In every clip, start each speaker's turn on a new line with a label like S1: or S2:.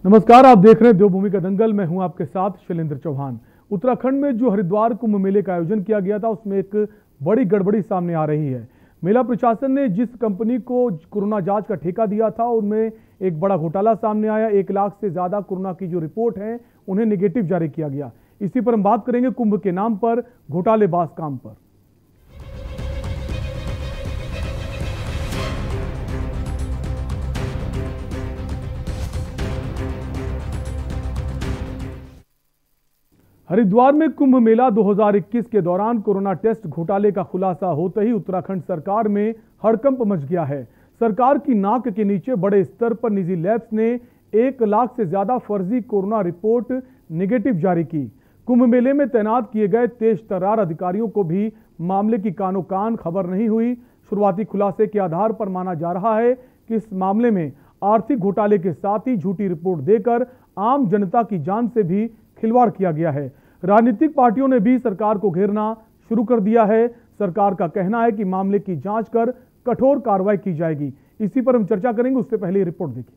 S1: नमस्कार, आप देख रहे हैं देवभूमि का दंगल। मैं हूं आपके साथ शैलेंद्र चौहान। उत्तराखंड में जो हरिद्वार कुंभ मेले का आयोजन किया गया था उसमें एक बड़ी गड़बड़ी सामने आ रही है। मेला प्रशासन ने जिस कंपनी को कोरोना जांच का ठेका दिया था उनमें एक बड़ा घोटाला सामने आया। 1 लाख से ज्यादा कोरोना की जो रिपोर्ट है उन्हें नेगेटिव जारी किया गया। इसी पर हम बात करेंगे कुंभ के नाम पर घोटालेबाज काम पर। हरिद्वार में कुंभ मेला 2021 के दौरान कोरोना टेस्ट घोटाले का खुलासा होते ही उत्तराखंड सरकार में हड़कंप मच गया है। सरकार की नाक के नीचे बड़े स्तर पर निजी लैब्स ने 1 लाख से ज्यादा फर्जी कोरोना रिपोर्ट नेगेटिव जारी की। कुंभ मेले में तैनात किए गए तेज तर्रार अधिकारियों को भी मामले की कानो कान खबर नहीं हुई। शुरुआती खुलासे के आधार पर माना जा रहा है कि इस मामले में आर्थिक घोटाले के साथ ही झूठी रिपोर्ट देकर आम जनता की जान से भी खिलवाड़ किया गया है। राजनीतिक पार्टियों ने भी सरकार को घेरना शुरू कर दिया है। सरकार का कहना है कि मामले की जांच कर कठोर कार्रवाई की जाएगी। इसी पर हम चर्चा करेंगे, उससे पहले रिपोर्ट देखिए।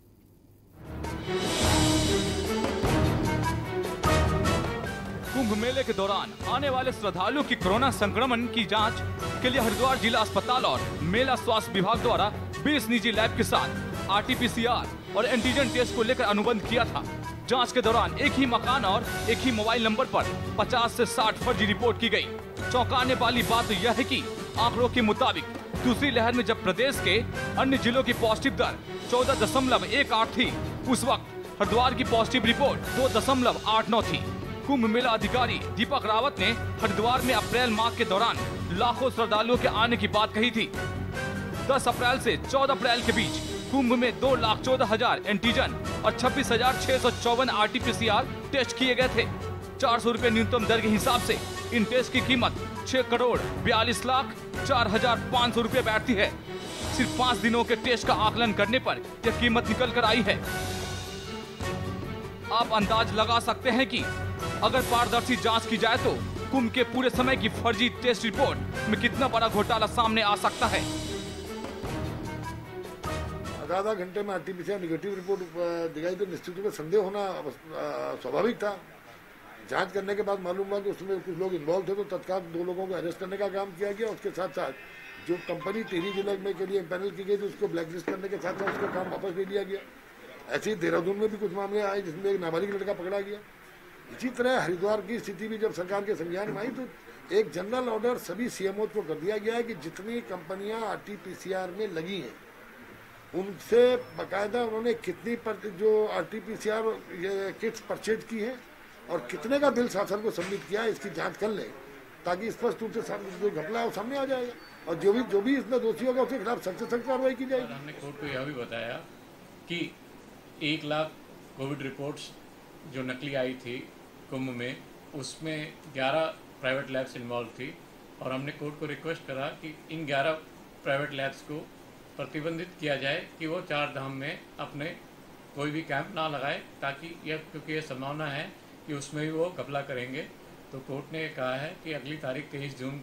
S2: कुंभ मेले के दौरान आने वाले श्रद्धालुओं की कोरोना संक्रमण की जांच के लिए हरिद्वार जिला अस्पताल और मेला स्वास्थ्य विभाग द्वारा 20 निजी लैब के साथ RT-PCR और एंटीजन टेस्ट को लेकर अनुबंध किया था। जांच के दौरान एक ही मकान और एक ही मोबाइल नंबर पर 50 से 60 फर्जी रिपोर्ट की गई। चौंकाने वाली बात तो यह है कि आंकड़ों के मुताबिक दूसरी लहर में जब प्रदेश के अन्य जिलों की पॉजिटिव दर 14.18 थी, उस वक्त हरिद्वार की पॉजिटिव रिपोर्ट 2.89 थी। कुंभ मेला अधिकारी दीपक रावत ने हरिद्वार में अप्रैल माह के दौरान लाखों श्रद्धालुओं के आने की बात कही थी। 10 अप्रैल से 14 अप्रैल के बीच कुंभ में 2,14,000 एंटीजन और 26,654 RT-PCR टेस्ट किए गए थे। 400 रुपए न्यूनतम दर के हिसाब से इन टेस्ट की कीमत 6,42,04,500 रुपए बैठती है। सिर्फ 5 दिनों के टेस्ट का आकलन करने पर यह कीमत निकल कर आई है। आप अंदाज लगा सकते हैं कि अगर पारदर्शी जांच की जाए तो कुंभ के पूरे समय की फर्जी टेस्ट रिपोर्ट में कितना बड़ा घोटाला सामने आ सकता है।
S3: आधा घंटे में RT-PCR निगेटिव रिपोर्ट दिखाई तो निश्चित रूप से संदेह होना स्वाभाविक था। जांच करने के बाद मालूम हुआ कि उसमें कुछ लोग इन्वॉल्व थे, तो तत्काल 2 लोगों को अरेस्ट करने का काम किया गया। उसके साथ साथ जो कंपनी टिहरी जिले में के लिए इम्पैनल की गई थी उसको ब्लैकलिस्ट करने के साथ साथ उसका काम वापस ले लिया गया। ऐसे ही देहरादून में भी कुछ मामले आए जिसमें एक नाबालिग लड़का पकड़ा गया। इसी तरह हरिद्वार की स्थिति भी जब सरकार के संज्ञान में आई तो एक जनरल ऑर्डर सभी CMO को कर दिया गया है कि जितनी कंपनियां RT-PCR में लगी हैं उनसे बाकायदा उन्होंने कितनी जो RT-PCR किट्स परचेज की है और कितने का बिल शासन को सबमिट किया है, इसकी जांच कर लें ताकि स्पष्ट रूप से जो घपला है वो सामने आ जाएगा और जो भी इसमें दोषी होगा उसके खिलाफ सख्त से सख्त कार्रवाई की जाएगी।
S4: हमने कोर्ट को यह भी बताया कि 1 लाख कोविड रिपोर्ट्स जो नकली आई थी कुंभ में, उसमें 11 प्राइवेट लैब्स इन्वॉल्व थी और हमने कोर्ट को रिक्वेस्ट करा कि इन 11 प्राइवेट लैब्स को प्रतिबंधित किया जाए कि वो 4 धाम में अपने कोई भी कैंप ना लगाए, ताकि क्योंकि ये संभावना है कि उसमें भी वो घपला करेंगे। तो कोर्ट ने कहा है कि अगली तारीख 23 जून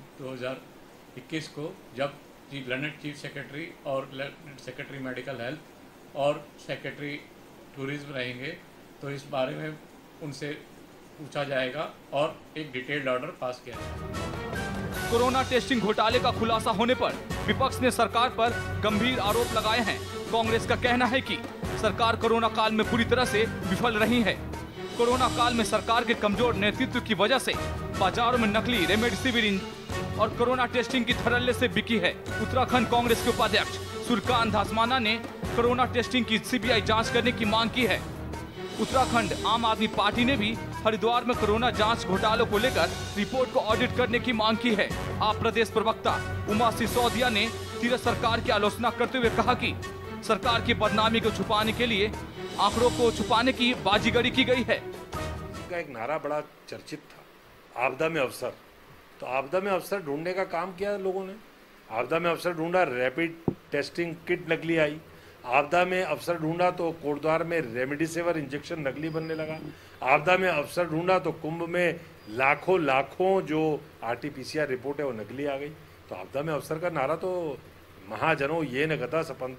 S4: 2021 को जब लंदन चीफ सेक्रेटरी और सेक्रेटरी मेडिकल हेल्थ और सेक्रेटरी टूरिज्म रहेंगे तो इस बारे में उनसे पूछा जाएगा और एक डिटेल्ड ऑर्डर पास किया जाएगा।
S2: कोरोना टेस्टिंग घोटाले का खुलासा होने पर विपक्ष ने सरकार पर गंभीर आरोप लगाए हैं। कांग्रेस का कहना है कि सरकार कोरोना काल में पूरी तरह से विफल रही है। कोरोना काल में सरकार के कमजोर नेतृत्व की वजह से बाजारों में नकली रेमडेसिविर और कोरोना टेस्टिंग की धड़ल्ले से बिकी है। उत्तराखंड कांग्रेस के उपाध्यक्ष सूर्यकांत धस्माना ने कोरोना टेस्टिंग की CBI जाँच करने की मांग की है। उत्तराखंड आम आदमी पार्टी ने भी हरिद्वार में कोरोना जांच घोटालों को लेकर रिपोर्ट को ऑडिट करने की मांग की है। आप प्रदेश प्रवक्ता उमा सिसोदिया ने तीरथ सरकार की आलोचना करते हुए कहा कि सरकार की बदनामी को छुपाने के लिए आंकड़ों को छुपाने की बाजीगरी की गई है।
S5: का एक नारा बड़ा चर्चित था, आपदा में अवसर। तो आपदा में अवसर ढूंढने का काम किया लोगों ने। आपदा में अवसर ढूंढा, रैपिड टेस्टिंग किट नकली आई। आपदा में अवसर ढूंढा तो कोटद्वार में रेमडेसिविर इंजेक्शन नकली बनने लगा। आपदा में अवसर ढूंढा तो कुंभ में लाखों जो RT-PCR रिपोर्ट है वो नकली आ गई। तो आपदा में अवसर का नारा तो महाजनों ये न गता सपंता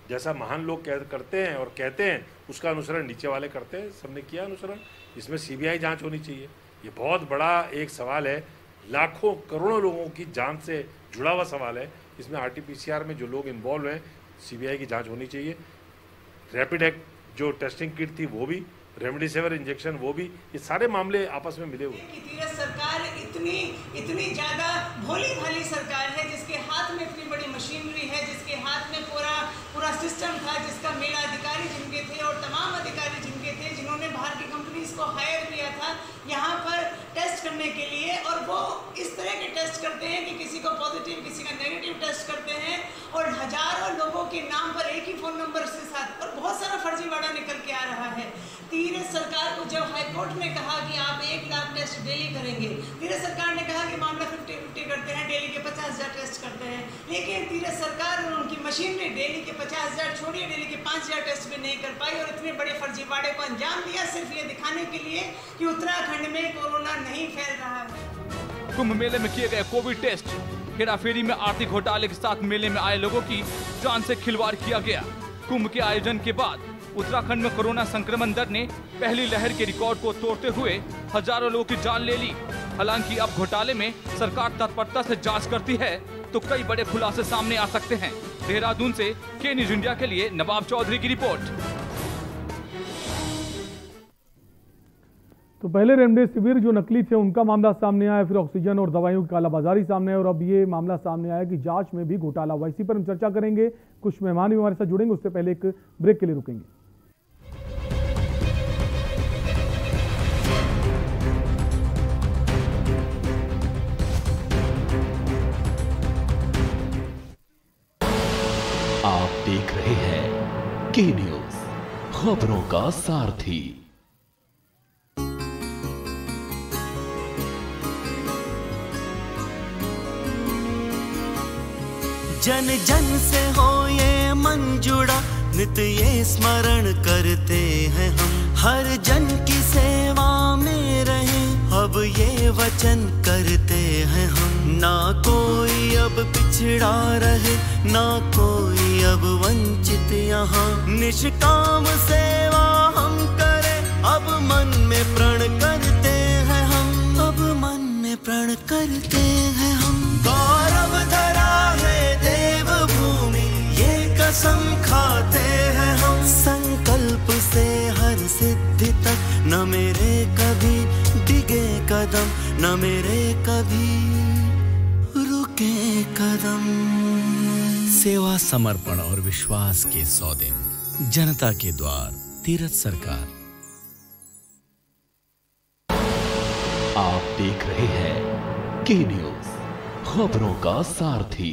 S5: जैसा महान लोग करते हैं और कहते हैं उसका अनुसरण नीचे वाले करते हैं, सबने किया अनुसरण। इसमें सीबीआई जांच होनी चाहिए। ये बहुत बड़ा एक सवाल है, लाखों करोड़ों लोगों की जान से जुड़ा हुआ सवाल है। इसमें आरटीपीसीआर में जो लोग इन्वॉल्व हैं, सीबीआई की जांच होनी चाहिए। रैपिड एक्ट जो टेस्टिंग किट थी वो भी, रेमडेसिविर इंजेक्शन वो भी, ये सारे मामले आपस में मिले हुए।
S6: तीरथ सरकार इतनी ज्यादा भोली भाली सरकार है, जिसके हाथ में इतनी बड़ी मशीनरी है, जिसके हाथ में पूरा सिस्टम था, जिसका मेला अधिकारी जिनके थे और तमाम अधिकारी जिनके थे, जिन्होंने बाहर की कंपनीज को हायर किया था यहाँ पर टेस्ट करने के लिए, और वो इस तरह के टेस्ट करते हैं कि किसी को पॉजिटिव किसी का नेगेटिव टेस्ट करते हैं, और हजारों लोगों के नाम पर एक ही फोन नंबर के साथ, और बहुत सारा फर्जीवाड़ा निकल के आ रहा है। तीरथ सरकार को जब हाईकोर्ट ने कहा कि आप 1 लाख टेस्ट डेली करेंगे, तीरथ सरकार ने कहा कि मामला 50-50 करते हैं, डेली के 50,000 टेस्ट करते हैं, लेकिन तीरथ सरकार और उनकी मशीनरी डेली के 50,000 छोड़िए, डेली के 5,000 टेस्ट भी नहीं कर पाई, और इतने बड़े फर्जीवाड़े को अंजाम दिया सिर्फ ये दिखाने के लिए कि उत्तराखंड में कोरोना नहीं फैल रहा है।
S2: कुंभ मेले में किए गए कोविड टेस्ट, हेराफेरी में आर्थिक घोटाले के साथ मेले में आए लोगों की जान से खिलवाड़ किया गया। कुंभ के आयोजन के बाद उत्तराखंड में कोरोना संक्रमण दर ने पहली लहर के रिकॉर्ड को तोड़ते हुए हजारों लोगों की जान ले ली। हालांकि अब घोटाले में सरकार तत्परता से जांच करती है तो कई बड़े खुलासे सामने आ सकते हैं। देहरादून से के न्यूज इंडिया के लिए नवाब चौधरी की रिपोर्ट।
S1: तो पहले रेमडेसिविर जो नकली थे उनका मामला सामने आया, फिर ऑक्सीजन और दवाइयों की कालाबाजारी सामने आई, और अब ये मामला सामने आया कि जांच में भी घोटाला हुआ। इसी पर हम चर्चा करेंगे, कुछ मेहमान भी हमारे साथ जुड़ेंगे, उससे पहले एक ब्रेक के लिए रुकेंगे।
S7: आप देख रहे हैं के न्यूज, खबरों का सारथी।
S8: जन जन से हो ये मन जुड़ा, नित ये स्मरण करते हैं हम, हर जन की सेवा में रहे, अब ये वचन करते हैं हम। ना कोई अब पिछड़ा रहे, ना कोई अब वंचित यहाँ, निष्काम सेवा हम करें, अब मन में प्रण करते हैं हम, अब मन में प्रण करते हैं हम। गौरव धरा है देवभूमि, ये कसम खाते हैं हम, संकल्प से हर सिद्धि तक, न मेरे कभी डिगे कदम, न मेरे कभी रुके कदम। सेवा, समर्पण और विश्वास के 100 दिन, जनता के द्वार, तीरथ सरकार।
S7: आप देख रहे हैं के न्यूज, खबरों का सारथी।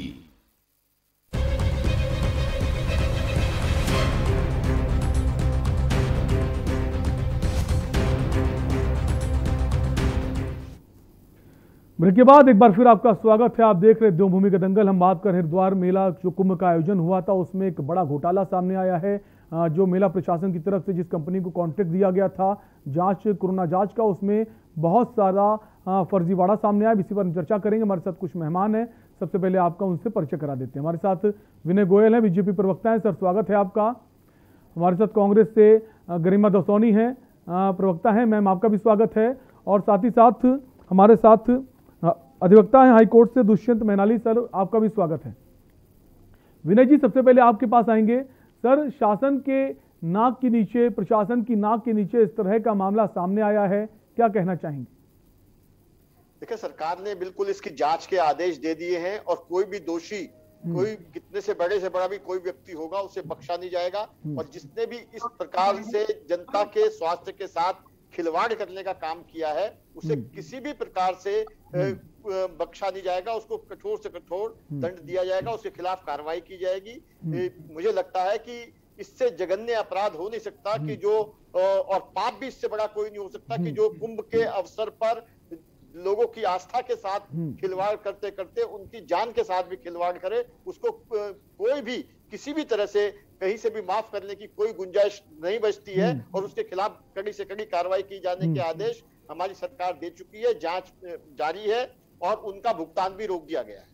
S1: ब्रेक के बाद एक बार फिर आपका स्वागत है। आप देख रहे देवभूमि का दंगल। हम बात कर हरिद्वार मेला जो कुंभ का आयोजन हुआ था, उसमें एक बड़ा घोटाला सामने आया है। जो मेला प्रशासन की तरफ से जिस कंपनी को कॉन्ट्रैक्ट दिया गया था कोरोना जांच का, उसमें बहुत सारा फर्जीवाड़ा सामने आया। इसी पर हम चर्चा करेंगे। हमारे साथ कुछ मेहमान हैं, सबसे पहले आपका उनसे परिचय करा देते हैं। हमारे साथ विनय गोयल हैं, बीजेपी प्रवक्ता हैं। सर, स्वागत है आपका। हमारे साथ कांग्रेस से गरिमा दसौनी हैं, प्रवक्ता हैं। मैम, आपका भी स्वागत है। और साथ ही साथ हमारे साथ अधिवक्ता हैं हाईकोर्ट से दुष्यंत मैनाली। सर, आपका भी स्वागत है। विनय जी, सबसे पहले आपके पास आएंगे। सर, शासन के नाक के नीचे, प्रशासन की नाक के नीचे इस तरह का मामला सामने आया है, क्या कहना चाहेंगे?
S9: देखिए, सरकार ने बिल्कुल इसकी जांच के आदेश दे दिए हैं और कोई भी दोषी, कोई कितने से बड़ा भी कोई व्यक्ति होगा, उसे बख्शा नहीं जाएगा। और जिसने भी इस प्रकार से जनता के स्वास्थ्य के साथ खिलवाड़ करने का काम किया है, उसे किसी भी प्रकार से बख्शा नहीं जाएगा। उसको कठोर से कठोर दंड दिया जाएगा, उसके खिलाफ कार्रवाई की जाएगी। मुझे लगता है कि इससे जघन्य अपराध हो नहीं सकता कि जो, और पाप भी इससे बड़ा कोई नहीं हो सकता कि जो कुंभ के अवसर पर लोगों की आस्था के साथ खिलवाड़ करते करते उनकी जान के साथ भी खिलवाड़ करे, उसको कोई भी किसी भी तरह से कहीं से भी माफ करने की कोई गुंजाइश नहीं बचती है। और उसके खिलाफ कड़ी से कड़ी कार्रवाई की जाने के आदेश हमारी सरकार दे चुकी है। जांच जारी है और उनका भुगतान भी रोक दिया गया है।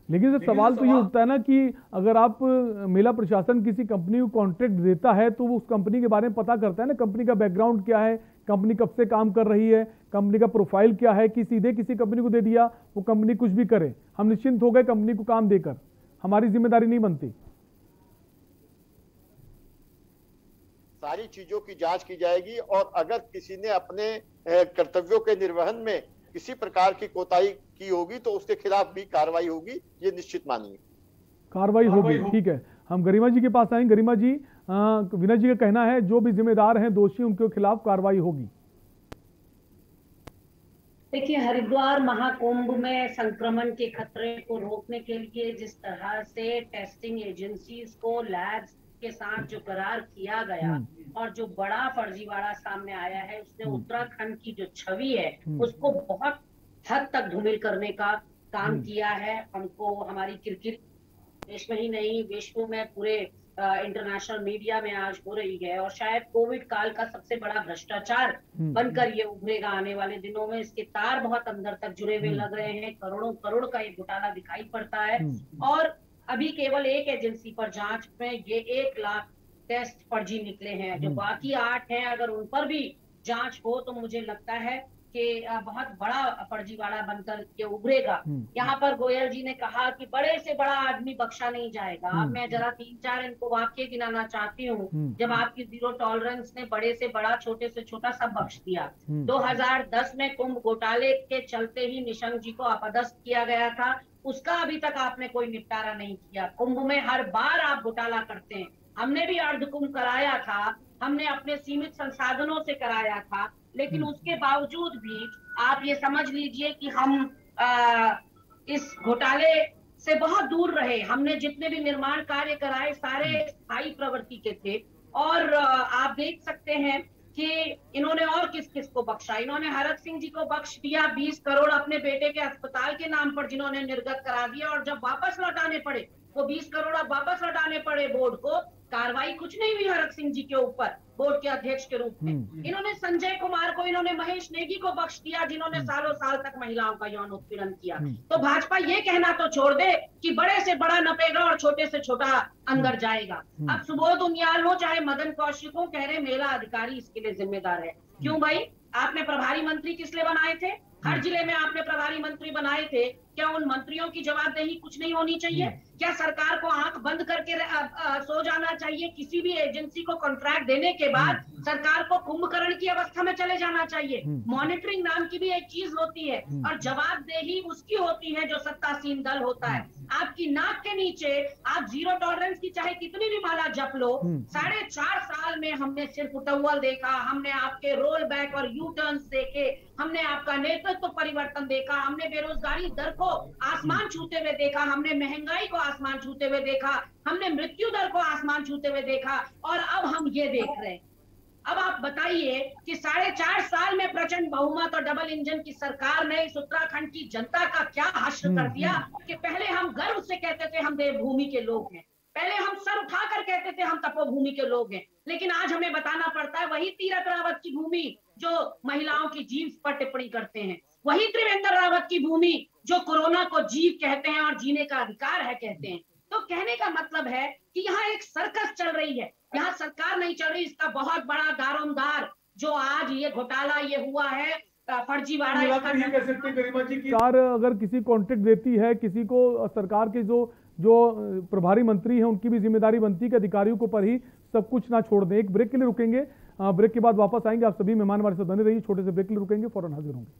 S1: लेकिन सर सवाल तो ये उठता है ना कि अगर आप मेला प्रशासन किसी कंपनी को कॉन्ट्रैक्ट देता है तो वो उस कंपनी के बारे में पता करता है ना, कंपनी का बैकग्राउंड क्या है, कंपनी कब से काम कर रही है, कंपनी का प्रोफाइल क्या है, कि सीधे किसी कंपनी को दे दिया वो कंपनी कुछ भी करे, हम निश्चिंत हो गए कंपनी को काम देकर, हमारी जिम्मेदारी नहीं बनती।
S9: सारी चीजों की जांच की जाएगी और अगर किसी ने अपने कर्तव्यों के निर्वहन में किसी प्रकार की कोताही की होगी तो उसके खिलाफ भी कार्रवाई होगी, ये निश्चित मानिए।
S1: कार्रवाई होगी, ठीक है। हम गरिमा जी के पास आएंगे। गरिमा जी, विनय जी का कहना है जो भी जिम्मेदार हैं दोषी उनके खिलाफ कार्रवाई होगी।
S10: देखिए, हरिद्वार महाकुंभ में संक्रमण के खतरे को रोकने के लिए जिस तरह से टेस्टिंग एजेंसीज को लैब्स के साथ जो करार किया गया और जो बड़ा फर्जीवाड़ा सामने आया है, उसने उत्तराखंड की जो छवि है उसको बहुत हद तक धूमिल करने का काम किया है। हमको हमारी क्रिकेट देश में ही नहीं विश्व में पूरे इंटरनेशनल मीडिया में आज हो रही है और शायद कोविड काल का सबसे बड़ा भ्रष्टाचार बनकर ये उभरेगा आने वाले दिनों में। इसके तार बहुत अंदर तक जुड़े हुए लग रहे हैं, करोड़ों करोड़ का ये घोटाला दिखाई पड़ता है और अभी केवल एक एजेंसी पर जांच में ये 1 लाख टेस्ट फर्जी निकले हैं। जो बाकी 8 हैं अगर उन पर भी जांच हो तो मुझे लगता है कि बहुत बड़ा फर्जीवाड़ा बनकर ये उभरेगा। यहाँ पर गोयल जी ने कहा कि बड़े से बड़ा आदमी बख्शा नहीं जाएगा। मैं जरा 3-4 इनको वाक्य गिनाना चाहती हूँ। जब आपकी जीरो टॉलरेंस ने बड़े से बड़ा छोटे से छोटा सब बख्श दिया। 2010 में कुंभ घोटाले के चलते ही निशंक जी को अपदस्थ किया गया था, उसका अभी तक आपने कोई निपटारा नहीं किया। कुंभ में हर बार आप घोटाला करते हैं। हमने भी अर्ध कुंभ कराया था, हमने अपने सीमित संसाधनों से कराया था, लेकिन उसके बावजूद भी आप ये समझ लीजिए कि हम इस घोटाले से बहुत दूर रहे। हमने जितने भी निर्माण कार्य कराए सारे स्थायी प्रवृत्ति के थे और आप देख सकते हैं कि इन्होंने और किस किस को बख्शा। इन्होंने हरक सिंह जी को बख्श दिया 20 करोड़ अपने बेटे के अस्पताल के नाम पर जिन्होंने निर्गत करा दिया और जब वापस लौटाने पड़े वो 20 करोड़ अब वापस लौटाने पड़े बोर्ड को, कार्रवाई कुछ नहीं हुई हरक सिंह जी के ऊपर बोर्ड के अध्यक्ष के रूप में। इन्होंने संजय कुमार को, इन्होंने महेश नेगी को बख्श दिया जिन्होंने सालों साल तक महिलाओं का यौन उत्पीड़न किया। तो भाजपा ये कहना तो छोड़ दे कि बड़े से बड़ा नपेगा और छोटे से छोटा अंदर जाएगा। अब सुबोध उनियाल हो चाहे मदन कौशिक हो, कह रहे मेला अधिकारी इसके लिए जिम्मेदार है। क्यों भाई, आपने प्रभारी मंत्री किस लिए बनाए थे? हर जिले में आपने प्रभारी मंत्री बनाए थे, क्या उन मंत्रियों की जवाबदेही कुछ नहीं होनी चाहिए? क्या सरकार को आंख बंद करके सो जाना चाहिए? किसी भी एजेंसी को कॉन्ट्रैक्ट देने के बाद सरकार को कुंभकर्ण की अवस्था में चले जाना चाहिए। मॉनिटरिंग नाम की भी एक चीज होती है और जवाबदेही उसकी होती है जो सत्तासीन दल होता है। आपकी नाक के नीचे आप जीरो टॉलरेंस की चाहे कितनी भी माला जप लो, 4.5 साल में हमने सिर्फ उटव्वल देखा, हमने आपके रोल बैक और यू टर्न्स देखे, हमने आपका नेतृत्व परिवर्तन देखा, हमने बेरोजगारी दर को आसमान छूते हुए देखा, हमने महंगाई को आसमान छूते हुए देखा, हमने मृत्यु दर को आसमान छूते हुए देखा और अब हम ये देख रहे हैं। अब आप बताइए कि 4.5 साल में प्रचंड बहुमत और डबल इंजन की सरकार ने इस उत्तराखंड की जनता का क्या हश्र कर दिया कि पहले हम गर्व से कहते थे हम देवभूमि के लोग हैं, पहले हम सर उठाकर कहते थे हम तपोभूमि के लोग हैं, लेकिन आज हमें बताना पड़ता है वही तीरथ रावत की भूमि जो महिलाओं की जीव पर टिप्पणी करते हैं, वही त्रिवेंद्र रावत की भूमि जो कोरोना को जीव कहते हैं और जीने का अधिकार है कहते हैं। तो कहने का मतलब है कि यहाँ एक सर्कस चल रही है, यहाँ सरकार नहीं चल रही। इसका बहुत बड़ा दारोमदार जो आज ये घोटाला ये हुआ है फर्जीवाड़ा,
S1: सरकार अगर किसी कॉन्ट्रैक्ट देती है किसी को, सरकार के जो प्रभारी मंत्री हैं उनकी भी जिम्मेदारी बनती है कि अधिकारियों को पर ही सब कुछ ना छोड़ दें। एक ब्रेक के लिए रुकेंगे, ब्रेक के बाद वापस आएंगे। आप सभी मेहमान हमारे साथ बने रहिए, छोटे से ब्रेक के लिए रुकेंगे, फौरन हाजिर होंगे।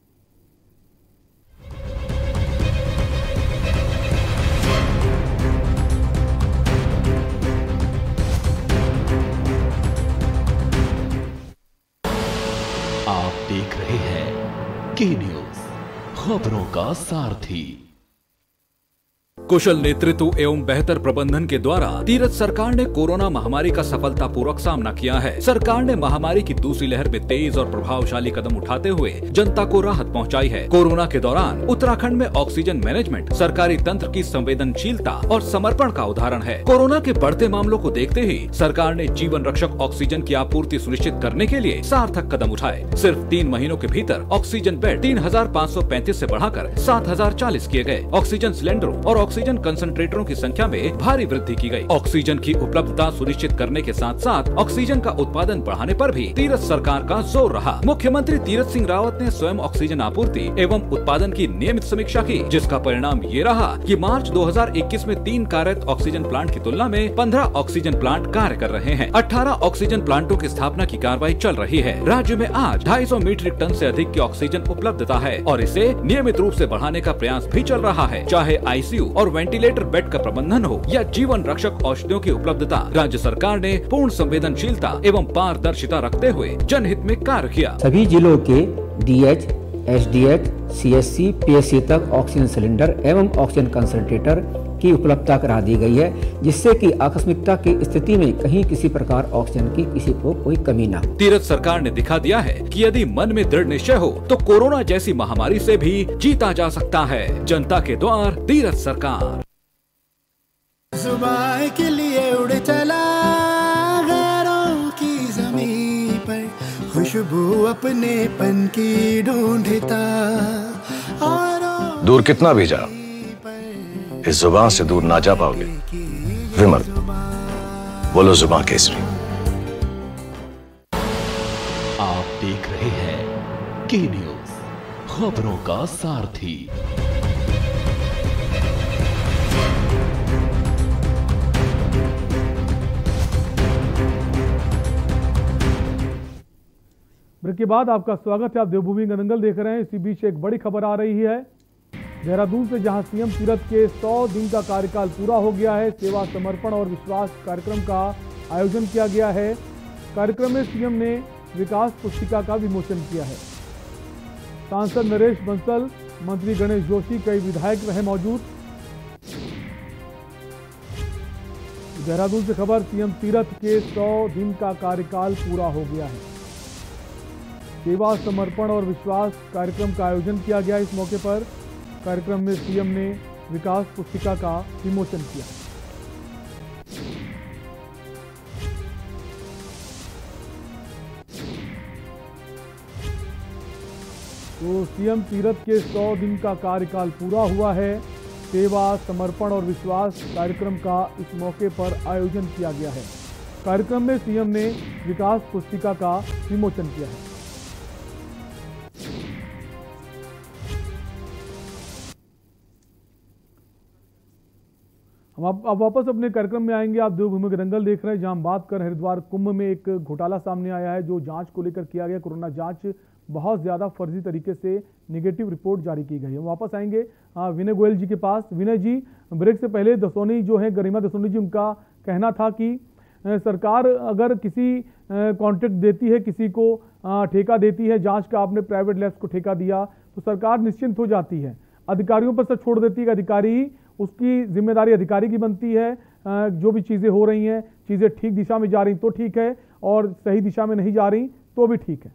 S7: आप देख रहे हैं के न्यूज़, खबरों का सारथी।
S2: कुशल नेतृत्व एवं बेहतर प्रबंधन के द्वारा तीरथ सरकार ने कोरोना महामारी का सफलतापूर्वक सामना किया है। सरकार ने महामारी की दूसरी लहर में तेज और प्रभावशाली कदम उठाते हुए जनता को राहत पहुंचाई है। कोरोना के दौरान उत्तराखंड में ऑक्सीजन मैनेजमेंट सरकारी तंत्र की संवेदनशीलता और समर्पण का उदाहरण है। कोरोना के बढ़ते मामलों को देखते ही सरकार ने जीवन रक्षक ऑक्सीजन की आपूर्ति सुनिश्चित करने के लिए सार्थक कदम उठाए। सिर्फ 3 महीनों के भीतर ऑक्सीजन बेड 3,535 से बढ़ाकर 7,040 किए गए। ऑक्सीजन सिलेंडरों और ऑक्सीजन कंसंट्रेटरों की संख्या में भारी वृद्धि की गई। ऑक्सीजन की उपलब्धता सुनिश्चित करने के साथ साथ ऑक्सीजन का उत्पादन बढ़ाने पर भी तीरथ सरकार का जोर रहा। मुख्यमंत्री तीरथ सिंह रावत ने स्वयं ऑक्सीजन आपूर्ति एवं उत्पादन की नियमित समीक्षा की, जिसका परिणाम ये रहा कि मार्च 2021 में 3 कार्यरत ऑक्सीजन प्लांट की तुलना में 15 ऑक्सीजन प्लांट कार्य कर रहे हैं। 18 ऑक्सीजन प्लांटों की स्थापना की कार्रवाई चल रही है। राज्य में आज 250 मीट्रिक टन से अधिक की ऑक्सीजन उपलब्धता है और इसे नियमित रूप से बढ़ाने का प्रयास भी चल रहा है। चाहे आईसीयू और वेंटिलेटर बेड का प्रबंधन हो या जीवन रक्षक औषधियों की उपलब्धता, राज्य सरकार ने पूर्ण संवेदनशीलता एवं पारदर्शिता रखते हुए जनहित में कार्य किया।
S11: सभी जिलों के डीएच, एसडीएच, सीएससी, पीएससी तक ऑक्सीजन सिलेंडर एवं ऑक्सीजन कंसंट्रेटर की उपलब्धता करा दी गई है, जिससे कि आकस्मिकता की स्थिति में कहीं किसी प्रकार ऑक्सीजन की किसी को कोई कमी ना हो।
S2: तीरथ सरकार ने दिखा दिया है कि यदि मन में दृढ़ निश्चय हो तो कोरोना जैसी महामारी से भी जीता जा सकता है। जनता के द्वार तीरथ सरकार।
S12: जुबान के लिए उड़ चला गैरों की ज़मीं पर, खुशबू अपनेपन की ढूंढता।
S13: दूर कितना भी जाओ, इस जुबान से दूर ना जा पाओगे। विमल, बोलो जुबान केसरी।
S7: आप देख रहे हैं के न्यूज, खबरों का सारथी।
S1: ब्रेक के बाद आपका स्वागत है। आप देवभूमि दंगल देख रहे हैं। इसी बीच एक बड़ी खबर आ रही है देहरादून से, जहां सीएम तीरथ के 100 दिन का कार्यकाल पूरा हो गया है। सेवा, समर्पण और विश्वास कार्यक्रम का आयोजन किया गया है। कार्यक्रम में सीएम ने विकास पुस्तिका का विमोचन किया है। सांसद नरेश बंसल, मंत्री गणेश जोशी, कई विधायक रहे मौजूद। देहरादून से खबर, सीएम तीरथ के 100 दिन का कार्यकाल पूरा हो गया है। सेवा, समर्पण और विश्वास कार्यक्रम का आयोजन किया गया। इस मौके पर कार्यक्रम में सीएम ने विकास पुस्तिका का विमोचन किया। तो सीएम तीरथ के 100 दिन का कार्यकाल पूरा हुआ है। सेवा, समर्पण और विश्वास कार्यक्रम का इस मौके पर आयोजन किया गया है। कार्यक्रम में सीएम ने विकास पुस्तिका का विमोचन किया है। हम अब वापस अपने कार्यक्रम में आएंगे। आप देवभूमि के दंगल देख रहे हैं, जहां हम बात कर हरिद्वार कुंभ में एक घोटाला सामने आया है, जो जांच को लेकर किया गया। कोरोना जांच बहुत ज्यादा फर्जी तरीके से नेगेटिव रिपोर्ट जारी की गई है। हम वापस आएंगे विनय गोयल जी के पास। विनय जी, ब्रेक से पहले दसोनी जो है, गरिमा दसोनी जी, उनका कहना था कि सरकार अगर किसी कॉन्ट्रैक्ट देती है, किसी को ठेका देती है जांच का, आपने प्राइवेट लैब्स को ठेका दिया, तो सरकार निश्चिंत हो जाती है, अधिकारियों पर सब छोड़ देती है। अधिकारी, उसकी जिम्मेदारी अधिकारी की बनती है। जो भी चीज़ें हो रही हैं, चीज़ें ठीक दिशा में जा रही तो ठीक है, और सही दिशा में नहीं जा रही तो भी ठीक है।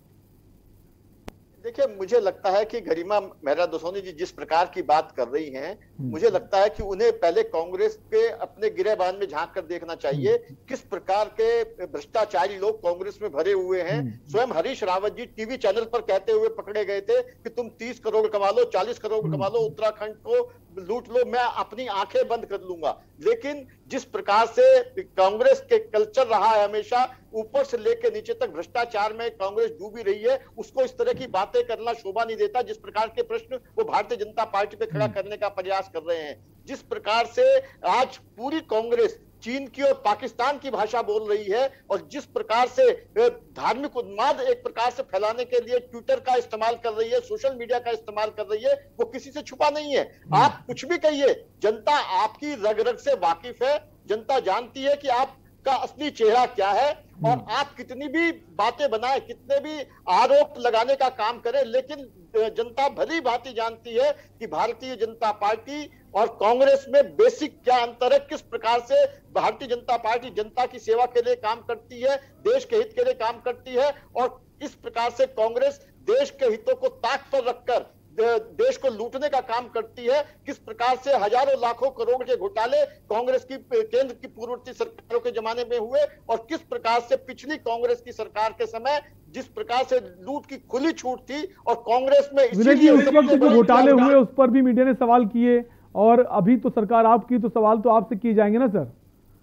S9: देखिए, मुझे लगता है कि गरिमा मेहरा दसोनी जी जिस प्रकार की बात कर रही हैं, मुझे लगता है कि उन्हें पहले कांग्रेस के अपने गिरेबान में झांक कर देखना चाहिए। किस प्रकार के भ्रष्टाचारी लोग कांग्रेस में भरे हुए हैं। स्वयं हरीश रावत जी टीवी चैनल पर कहते हुए पकड़े गए थे कि तुम 30 करोड़ कमा लो, 40 करोड़ कमा लो, उत्तराखंड को लूट लो, मैं अपनी आंखें बंद कर लूंगा। लेकिन जिस प्रकार से कांग्रेस के कल्चर रहा है, हमेशा ऊपर से लेकर नीचे तक भ्रष्टाचार में कांग्रेस डूबी रही है, उसको इस तरह की बातें करना शोभा नहीं देता। जिस प्रकार के प्रश्न वो भारतीय जनता पार्टी पे खड़ा करने का प्रयास कर रहे हैं, जिस प्रकार से आज पूरी कांग्रेस चीन की और पाकिस्तान की भाषा बोल रही है, और जिस प्रकार से धार्मिक उन्माद एक प्रकार से फैलाने के लिए ट्विटर का इस्तेमाल कर रही है, सोशल मीडिया का इस्तेमाल कर रही है, वो किसी से छुपा नहीं है। आप कुछ भी कहिए, जनता आपकी रग रग से वाकिफ है। जनता जानती है कि आपका असली चेहरा क्या है, और आप कितनी भी बातें बनाए, कितने भी आरोप लगाने का काम करें, लेकिन जनता भली भांति जानती है कि भारतीय जनता पार्टी और कांग्रेस में बेसिक क्या अंतर है, किस प्रकार से भारतीय जनता पार्टी जनता की सेवा के लिए काम करती है, देश के हित के लिए काम करती है, और इस प्रकार से कांग्रेस देश के हितों को ताक पर रखकर देश को लूटने का काम करती है। किस प्रकार से हजारों लाखों करोड़ के घोटाले कांग्रेस की केंद्र की पूर्ववर्ती सरकारों के जमाने में हुए, और किस प्रकार से पिछली कांग्रेस की सरकार के समय जिस प्रकार से लूट की खुली छूट थी, और कांग्रेस में
S1: इसीलिए उस वक्त जो घोटाले हुए उस पर भी मीडिया ने सवाल किए, और अभी तो सरकार आपकी, तो सवाल तो आपसे किए जाएंगे ना सर।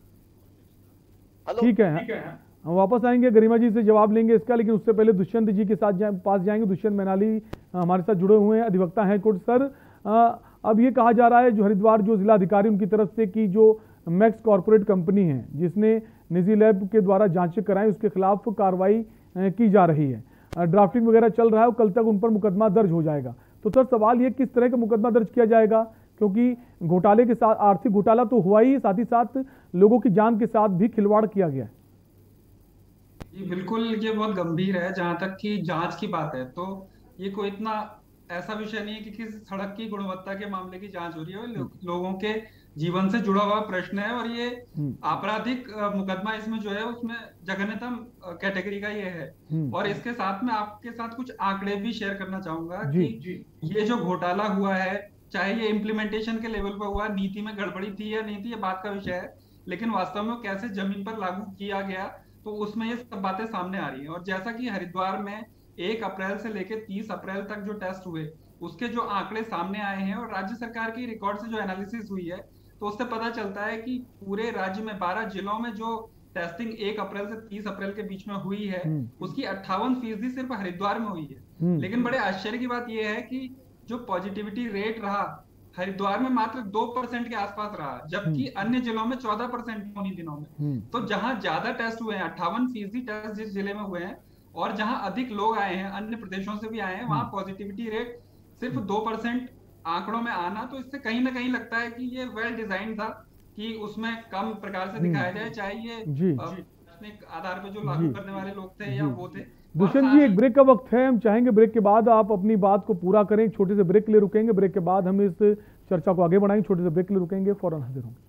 S1: ठीक है, हम वापस आएंगे, गरिमा जी से जवाब लेंगे इसका, लेकिन उससे पहले दुष्यंत जी के साथ पास जाएंगे। दुष्यंत मैनाली हमारे साथ जुड़े हुए हैं, अधिवक्ता हैं कोर्ट। सर, अब ये कहा जा रहा है जो हरिद्वार जो जिलाधिकारी उनकी तरफ से कि जो मैक्स कॉर्पोरेट कंपनी है जिसने निजी लैब के द्वारा जांचें कराई, उसके खिलाफ कार्रवाई की जा रही है, ड्राफ्टिंग वगैरह चल रहा है, कल तक उन पर मुकदमा दर्ज हो जाएगा। तो सर सवाल ये किस तरह का मुकदमा दर्ज किया जाएगा, क्योंकि घोटाले के साथ आर्थिक घोटाला तो हुआ ही, साथ ही साथ लोगों की जान के साथ भी खिलवाड़ किया गया है।
S14: जी बिल्कुल, ये बहुत गंभीर है। जहां तक कि जांच की बात है तो ये कोई इतना ऐसा विषय नहीं है कि किसी सड़क की गुणवत्ता के मामले की जांच हो रही है, लोगों के जीवन से जुड़ा हुआ प्रश्न है, और ये आपराधिक मुकदमा इसमें जो है उसमें जघन्यतम कैटेगरी का ये है। और इसके साथ में आपके साथ कुछ आंकड़े भी शेयर करना चाहूंगा कि ये जो घोटाला हुआ है, चाहे ये इम्प्लीमेंटेशन के लेवल पर हुआ, नीति में गड़बड़ी थी या नहीं थी, ये बात का विषय है, लेकिन वास्तव में कैसे जमीन पर लागू किया गया तो उसमें ये सब बातें सामने आ रही हैं। और जैसा कि हरिद्वार में 1 अप्रैल से लेकर 30 अप्रैल तक जो टेस्ट हुए उसके जो आंकड़े सामने आए हैं, और राज्य सरकार की रिकॉर्ड से जो एनालिसिस हुई है, तो उससे पता चलता है कि पूरे राज्य में 12 जिलों में जो टेस्टिंग 1 अप्रैल से 30 अप्रैल के बीच में हुई है, उसकी 58% सिर्फ हरिद्वार में हुई है। लेकिन बड़े आश्चर्य की बात यह है कि जो पॉजिटिविटी रेट रहा हरिद्वार में मात्र 2% के आसपास रहा, जबकि अन्य जिलों में 14% उन्हीं दिनों में। तो जहां ज्यादा टेस्ट हुए हैं, 58% टेस्ट जिस जिले में हुए हैं, और जहां अधिक लोग आए हैं, अन्य प्रदेशों से भी आए हैं, वहां पॉजिटिविटी रेट सिर्फ 2% आंकड़ों में आना, तो इससे कहीं ना कहीं लगता है कि ये वेल डिजाइन था कि उसमें कम प्रकार से दिखाया जाए, चाहे ये आधार पर जो लागू करने वाले लोग थे या वो थे।
S1: दुष्यंत जी, एक ब्रेक का वक्त है, हम चाहेंगे ब्रेक के बाद आप अपनी बात को पूरा करें। एक छोटे से ब्रेक के लिए रुकेंगे, ब्रेक के बाद हम इस चर्चा को आगे बढ़ाएंगे। छोटे से ब्रेक के लिए रुकेंगे, फौरन हाजिर होंगे।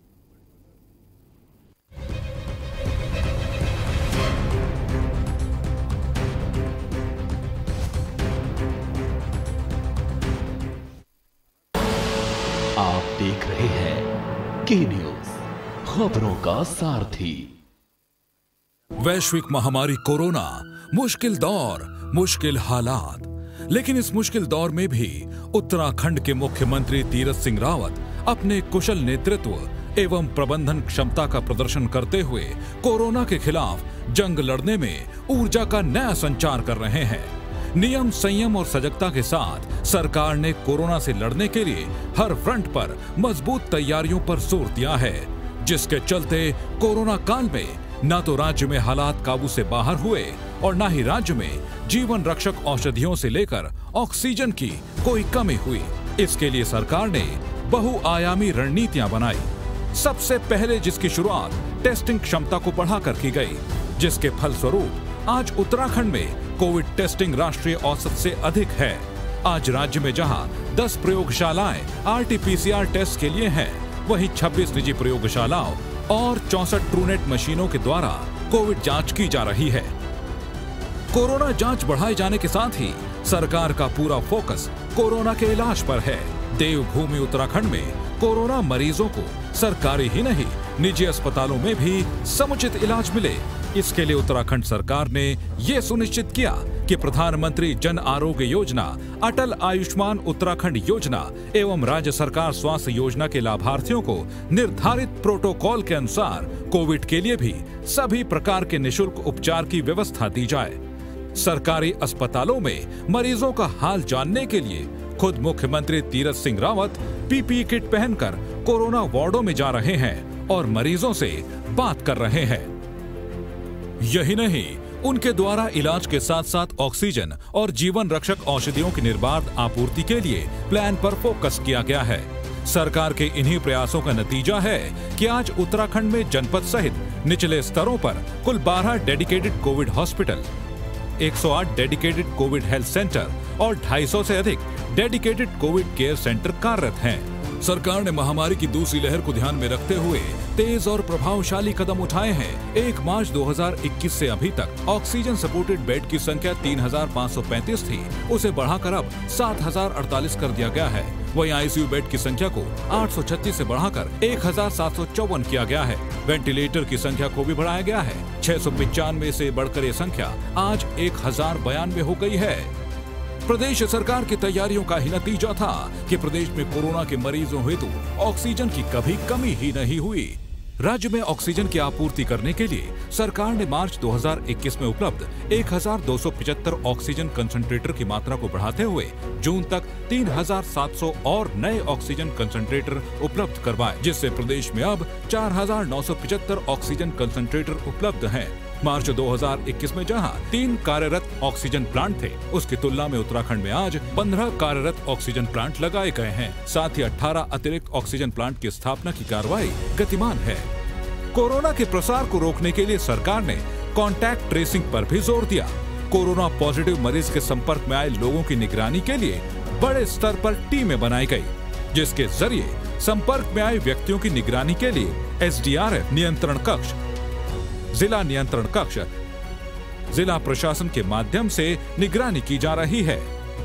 S7: आप देख रहे हैं के न्यूज, खबरों का सारथी।
S15: वैश्विक महामारी कोरोना, मुश्किल दौर, मुश्किल हालात, लेकिन इस मुश्किल दौर में भी उत्तराखंड के मुख्यमंत्री तीरथ सिंह रावत अपने कुशल नेतृत्व एवं प्रबंधन क्षमता का प्रदर्शन करते हुए कोरोना के खिलाफ जंग लड़ने में ऊर्जा का नया संचार कर रहे हैं। नियम, संयम और सजगता के साथ सरकार ने कोरोना से लड़ने के लिए हर फ्रंट पर मजबूत तैयारियों पर जोर दिया है, जिसके चलते कोरोना काल में न तो राज्य में हालात काबू से बाहर हुए और न ही राज्य में जीवन रक्षक औषधियों से लेकर ऑक्सीजन की कोई कमी हुई। इसके लिए सरकार ने बहुआयामी रणनीतियां बनाई। सबसे पहले जिसकी शुरुआत टेस्टिंग क्षमता को बढ़ाकर की गई, जिसके फलस्वरूप आज उत्तराखंड में कोविड टेस्टिंग राष्ट्रीय औसत से अधिक है। आज राज्य में जहां 10 प्रयोगशालाएं RT-PCR टेस्ट के लिए हैं, वहीं 26 निजी प्रयोगशालाओं और 64 ट्रूनेट मशीनों के द्वारा कोविड जांच की जा रही है। कोरोना जांच बढ़ाए जाने के साथ ही सरकार का पूरा फोकस कोरोना के इलाज पर है। देवभूमि उत्तराखंड में कोरोना मरीजों को सरकारी ही नहीं, निजी अस्पतालों में भी समुचित इलाज मिले, इसके लिए उत्तराखंड सरकार ने ये सुनिश्चित किया कि प्रधानमंत्री जन आरोग्य योजना, अटल आयुष्मान उत्तराखंड योजना एवं राज्य सरकार स्वास्थ्य योजना के लाभार्थियों को निर्धारित प्रोटोकॉल के अनुसार कोविड के लिए भी सभी प्रकार के निशुल्क उपचार की व्यवस्था दी जाए। सरकारी अस्पतालों में मरीजों का हाल जानने के लिए खुद मुख्यमंत्री तीरथ सिंह रावत PPE किट पहनकर कोरोना वार्डों में जा रहे हैं और मरीजों से बात कर रहे हैं। यही नहीं, उनके द्वारा इलाज के साथ साथ ऑक्सीजन और जीवन रक्षक औषधियों की निर्बाध आपूर्ति के लिए प्लान पर फोकस किया गया है। सरकार के इन्हीं प्रयासों का नतीजा है कि आज उत्तराखंड में जनपद सहित निचले स्तरों पर कुल 12 dedicated covid hospital, 108 dedicated covid health centre और 250 से अधिक डेडिकेटेड कोविड केयर सेंटर कार्यरत हैं। सरकार ने महामारी की दूसरी लहर को ध्यान में रखते हुए तेज और प्रभावशाली कदम उठाए हैं। 1 मार्च 2021 से अभी तक ऑक्सीजन सपोर्टेड बेड की संख्या 3,535 थी, उसे बढ़ाकर अब 7,048 कर दिया गया है। वहीं आईसीयू बेड की संख्या को 836 से बढ़ाकर 1,754 किया गया है। वेंटिलेटर की संख्या को भी बढ़ाया गया है। 695 से बढ़कर ये संख्या आज 1,092 हो गई है। प्रदेश सरकार की तैयारियों का ही नतीजा था कि प्रदेश में कोरोना के मरीजों हेतु ऑक्सीजन की कभी कमी ही नहीं हुई। राज्य में ऑक्सीजन की आपूर्ति करने के लिए सरकार ने मार्च 2021 में उपलब्ध 1,275 ऑक्सीजन कंसंट्रेटर की मात्रा को बढ़ाते हुए जून तक 3,700 और नए ऑक्सीजन कंसंट्रेटर उपलब्ध करवाए, जिससे प्रदेश में अब 4,975 ऑक्सीजन कंसंट्रेटर उपलब्ध हैं। मार्च 2021 में जहां 3 कार्यरत ऑक्सीजन प्लांट थे, उसकी तुलना में उत्तराखंड में आज 15 कार्यरत ऑक्सीजन प्लांट लगाए गए हैं। साथ ही 18 अतिरिक्त ऑक्सीजन प्लांट की स्थापना की कार्रवाई गतिमान है। कोरोना के प्रसार को रोकने के लिए सरकार ने कॉन्टैक्ट ट्रेसिंग पर भी जोर दिया। कोरोना पॉजिटिव मरीज के संपर्क में आए लोगों की निगरानी के लिए बड़े स्तर पर टीमें बनाई गयी, जिसके जरिए संपर्क में आए व्यक्तियों की निगरानी के लिए SDRF नियंत्रण कक्ष, जिला नियंत्रण कक्ष, जिला प्रशासन के माध्यम से निगरानी की जा रही है।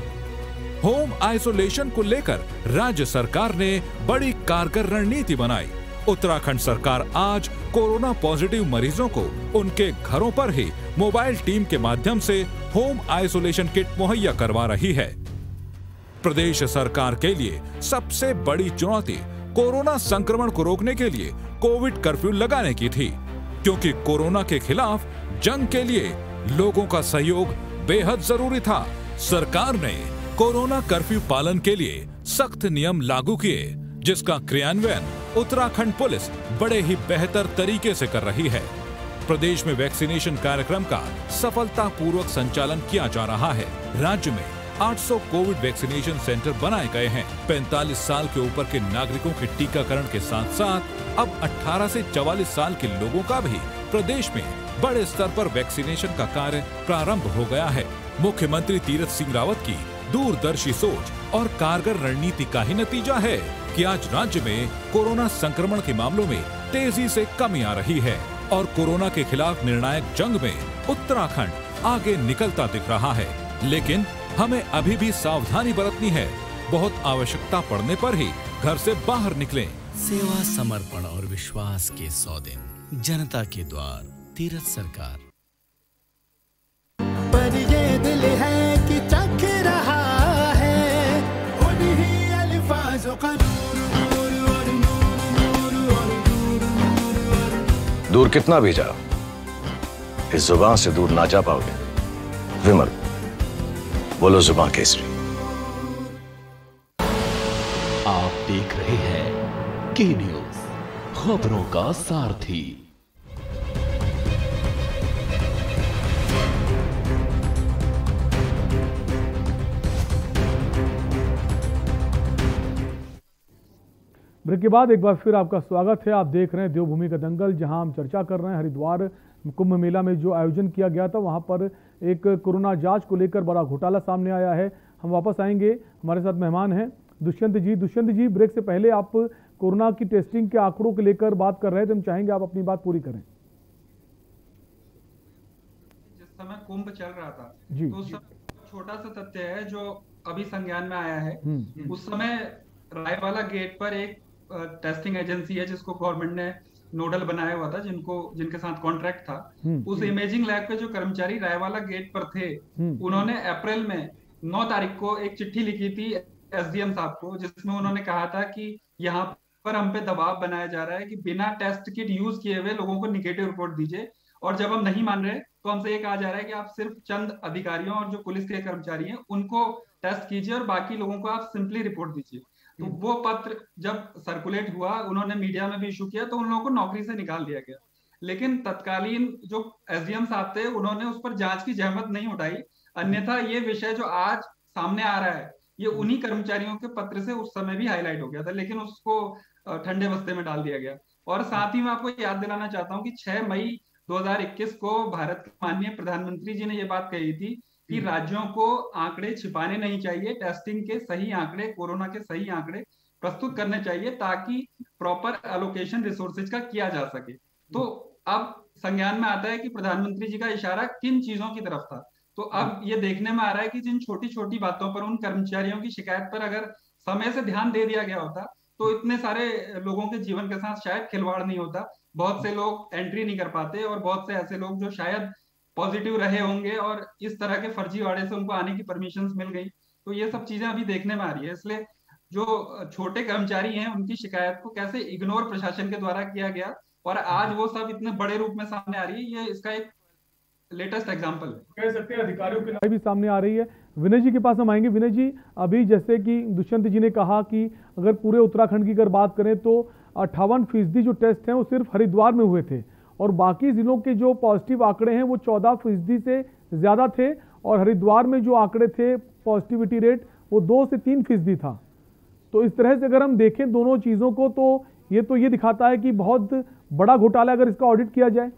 S15: होम आइसोलेशन को लेकर राज्य सरकार ने बड़ी कारगर रणनीति बनाई। उत्तराखंड सरकार आज कोरोना पॉजिटिव मरीजों को उनके घरों पर ही मोबाइल टीम के माध्यम से होम आइसोलेशन किट मुहैया करवा रही है। प्रदेश सरकार के लिए सबसे बड़ी चुनौती कोरोना संक्रमण को रोकने के लिए कोविड कर्फ्यू लगाने की थी, क्योंकि कोरोना के खिलाफ जंग के लिए लोगों का सहयोग बेहद जरूरी था। सरकार ने कोरोना कर्फ्यू पालन के लिए सख्त नियम लागू किए, जिसका क्रियान्वयन उत्तराखंड पुलिस बड़े ही बेहतर तरीके से कर रही है। प्रदेश में वैक्सीनेशन कार्यक्रम का सफलतापूर्वक संचालन किया जा रहा है। राज्य में 800 कोविड वैक्सीनेशन सेंटर बनाए गए हैं। 45 साल के ऊपर के नागरिकों के टीकाकरण के साथ साथ अब 18 से 44 साल के लोगों का भी प्रदेश में बड़े स्तर पर वैक्सीनेशन का कार्य प्रारंभ हो गया है। मुख्यमंत्री तीरथ सिंह रावत की दूरदर्शी सोच और कारगर रणनीति का ही नतीजा है कि आज राज्य में कोरोना संक्रमण के मामलों में तेजी से कमी आ रही है और कोरोना के खिलाफ निर्णायक जंग में उत्तराखंड आगे निकलता दिख रहा है। लेकिन हमें अभी भी सावधानी बरतनी है। बहुत आवश्यकता पड़ने पर ही घर से बाहर निकलें।
S16: सेवा, समर्पण और विश्वास के 100 दिन, जनता के द्वार, तीरथ सरकार।
S12: पर ये दिल है कि चख रहा है उन्हीं अल्फाज़ों का
S13: दूर कितना भी जाओ, इस जुबान से दूर ना जा पाओगे। विमल, बोलो जुबान केसरी।
S7: आप देख रहे हैं के न्यूज, खबरों का सारथी।
S1: ब्रेक के बाद एक बार फिर आपका स्वागत है। आप देख रहे हैं देवभूमि का दंगल, जहां हम चर्चा कर रहे हैं हरिद्वार कुंभ मेला में जो आयोजन किया गया था, वहां पर एक कोरोना जांच को लेकर बड़ा घोटाला सामने आया है। हम वापस आएंगे, हमारे साथ मेहमान हैं दुष्यंत जी। दुष्यंत जी, ब्रेक से पहले आप कोरोना की टेस्टिंग के आंकड़ों को लेकर बात कर रहे थे, हम चाहेंगे आप अपनी बात पूरी करें।
S14: जिस समय कुंभ चल रहा था तो उस समय छोटा सा तथ्य है जो अभी संज्ञान में आया है। उस समय रायवाला गेट पर एक टेस्टिंग एजेंसी है जिसको गवर्नमेंट ने नोडल बनाया हुआ था, जिनके साथ कॉन्ट्रैक्ट था। उस इमेजिंग लैब के जो कर्मचारी रायवाला गेट पर थे, उन्होंने अप्रैल में 9 तारीख को एक चिट्ठी लिखी थी एसडीएम साहब को, जिसमें उन्होंने कहा था कि यहाँ पर हम पे दबाव बनाया जा रहा है कि बिना टेस्ट किट यूज किए हुए लोगों को निगेटिव रिपोर्ट दीजिए, और जब हम नहीं मान रहे तो हमसे ये कहा जा रहा है कि आप सिर्फ चंद अधिकारियों और जो पुलिस के कर्मचारी हैं उनको टेस्ट कीजिए और बाकी लोगों को आप सिंपली रिपोर्ट दीजिए। तो वो पत्र जब सर्कुलेट हुआ, उन्होंने मीडिया में भी इशू किया, तो उन लोगों को नौकरी से निकाल दिया गया। लेकिन तत्कालीन जो एसडीएम साहब थे, उन्होंने उस पर जांच की जहमत नहीं उठाई। अन्यथा ये विषय जो आज सामने आ रहा है, ये उन्हीं कर्मचारियों के पत्र से उस समय भी हाईलाइट हो गया था, लेकिन उसको ठंडे बस्ते में डाल दिया गया। और साथ ही मैं आपको याद दिलाना चाहता हूँ कि 6 मई 2021 को भारत के माननीय प्रधानमंत्री जी ने ये बात कही थी कि राज्यों को आंकड़े छिपाने नहीं चाहिए, टेस्टिंग के सही आंकड़े, कोरोना के सही आंकड़े प्रस्तुत करने चाहिए ताकि प्रॉपर एलोकेशन रिसोर्सेज का किया जा सके। तो अब संज्ञान में आता है कि प्रधानमंत्री जी का इशारा किन चीजों की तरफ था। तो अब ये देखने में आ रहा है कि जिन छोटी छोटी बातों पर, उन कर्मचारियों की शिकायत पर अगर समय से ध्यान दे दिया गया होता तो इतने सारे लोगों के जीवन के साथ शायद खिलवाड़ नहीं होता। बहुत से लोग एंट्री नहीं कर पाते और बहुत से ऐसे लोग जो शायद पॉजिटिव रहे होंगे और इस तरह के फर्जीवाड़े से उनको आने की परमिशन मिल गई। तो ये सब चीजें अभी देखने में आ रही है। इसलिए जो छोटे कर्मचारी हैं उनकी शिकायत को कैसे इग्नोर प्रशासन के द्वारा किया गया और आज वो सब इतने बड़े रूप में सामने आ रही है, ये इसका एक लेटेस्ट एग्जांपल
S1: कह सकते हैं। अधिकारियों की राय भी सामने आ रही है। विनय जी के पास हम आएंगे। विनय जी, अभी जैसे कि दुष्यंत जी ने कहा कि अगर पूरे उत्तराखंड की अगर बात करें तो 58% जो टेस्ट हैं वो सिर्फ हरिद्वार में हुए थे और बाकी जिलों के जो पॉजिटिव आंकड़े हैं वो 14% से ज़्यादा थे और हरिद्वार में जो आंकड़े थे पॉजिटिविटी रेट वो 2 से 3% था। तो इस तरह से अगर हम देखें दोनों चीज़ों को तो ये दिखाता है कि बहुत बड़ा घोटाला अगर इसका ऑडिट किया जाए।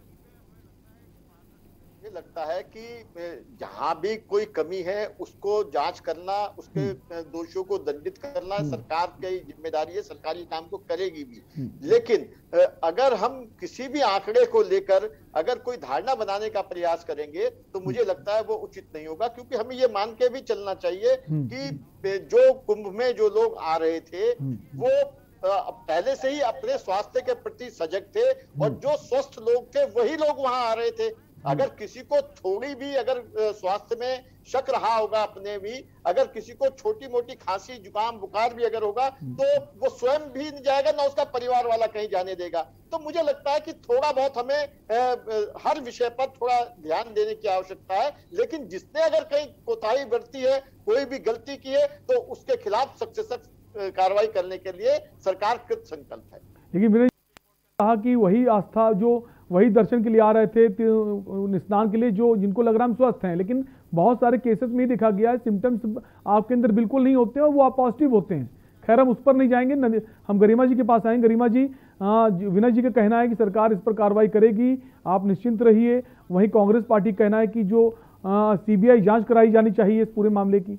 S9: लगता है कि जहां भी कोई कमी है उसको जांच करना, उसके दोषियों को दंडित करना सरकार की जिम्मेदारी है, सरकारी काम को करेगी भी। लेकिन अगर हम किसी भी आंकड़े को लेकर अगर कोई धारणा बनाने का प्रयास करेंगे तो मुझे लगता है वो उचित नहीं होगा, क्योंकि हमें ये मान के भी चलना चाहिए कि जो कुंभ में जो लोग आ रहे थे वो पहले से ही अपने स्वास्थ्य के प्रति सजग थे और जो स्वस्थ लोग थे वही लोग वहां आ रहे थे। अगर किसी को थोड़ी भी अगर स्वास्थ्य में शक रहा होगा, अपने भी अगर किसी को छोटी मोटी खांसी जुकाम बुखार भी अगर होगा तो वो स्वयं भी नहीं जाएगा, ना उसका परिवार वाला कहीं जाने देगा। तो मुझे लगता है कि थोड़ा बहुत हमें हर विषय पर थोड़ा ध्यान देने की आवश्यकता है, लेकिन जिसने अगर कहीं कोताही बरती है, कोई भी गलती की है, तो उसके खिलाफ सख्त से सख्त कार्रवाई करने के लिए सरकार कृत संकल्प है।
S1: लेकिन मैंने कहा कि वही आस्था जो वही दर्शन के लिए आ रहे थे, स्नान के लिए, जो जिनको लग रहा हम स्वस्थ हैं, लेकिन बहुत सारे केसेस में दिखा गया है सिम्टम्स आपके अंदर बिल्कुल नहीं होते हैं और वो आप पॉजिटिव होते हैं। खैर हम उस पर नहीं जाएंगे, हम गरिमा जी के पास आएंगे। गरिमा जी, विनय जी का कहना है कि सरकार इस पर कार्रवाई करेगी, आप निश्चिंत रहिए। वहीं कांग्रेस पार्टी का कहना है कि जो सीबीआई जांच कराई जानी चाहिए इस पूरे मामले की।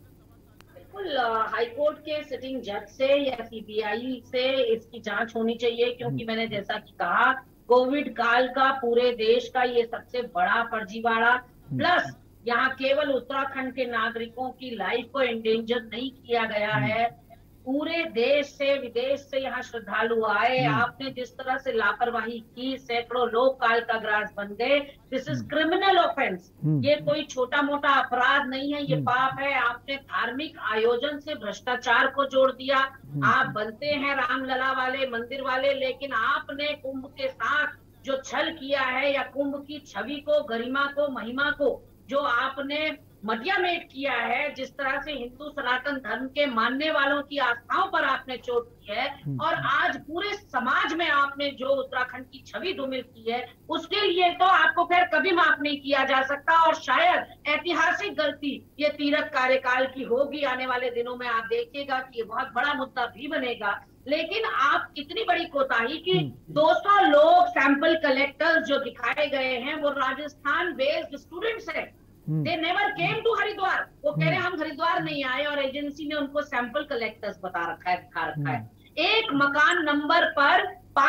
S10: हाईकोर्ट के सिटिंग जज से या सीबीआई से इसकी जांच होनी चाहिए, क्योंकि मैंने जैसा कि कहा कोविड काल का पूरे देश का ये सबसे बड़ा फर्जीवाड़ा, प्लस यहाँ केवल उत्तराखंड के नागरिकों की लाइफ को एंडेंजर नहीं किया गया है, पूरे देश से विदेश से यहाँ श्रद्धालु आए, आपने जिस तरह से लापरवाही की, सैकड़ों लोग काल का ग्रास बन गए। दिस इज क्रिमिनल ऑफेंस, ये कोई छोटा मोटा अपराध नहीं है, ये पाप है। आपने धार्मिक आयोजन से भ्रष्टाचार को जोड़ दिया। आप बनते हैं रामलला वाले, मंदिर वाले, लेकिन आपने कुंभ के साथ जो छल किया है या कुंभ की छवि को, गरिमा को, महिमा को जो आपने मटियामेट किया है, जिस तरह से हिंदू सनातन धर्म के मानने वालों की आस्थाओं पर आपने चोट की है और आज पूरे समाज में आपने जो उत्तराखंड की छवि धूमिल की है, उसके लिए तो आपको फिर कभी माफ नहीं किया जा सकता। और शायद ऐतिहासिक गलती ये तीरथ कार्यकाल की होगी। आने वाले दिनों में आप देखिएगा कि ये बहुत बड़ा मुद्दा भी बनेगा। लेकिन आप इतनी बड़ी कोताही की 200 लोग सैंपल कलेक्टर्स जो दिखाए गए हैं वो राजस्थान बेस्ड स्टूडेंट्स हैं। They never came to Haridwar. वो कह रहे हम हरिद्वार नहीं आए और एजेंसी ने उनको सैंपल कलेक्टर्स बता रखा है, दिखा रखा है। एक मकान नंबर पर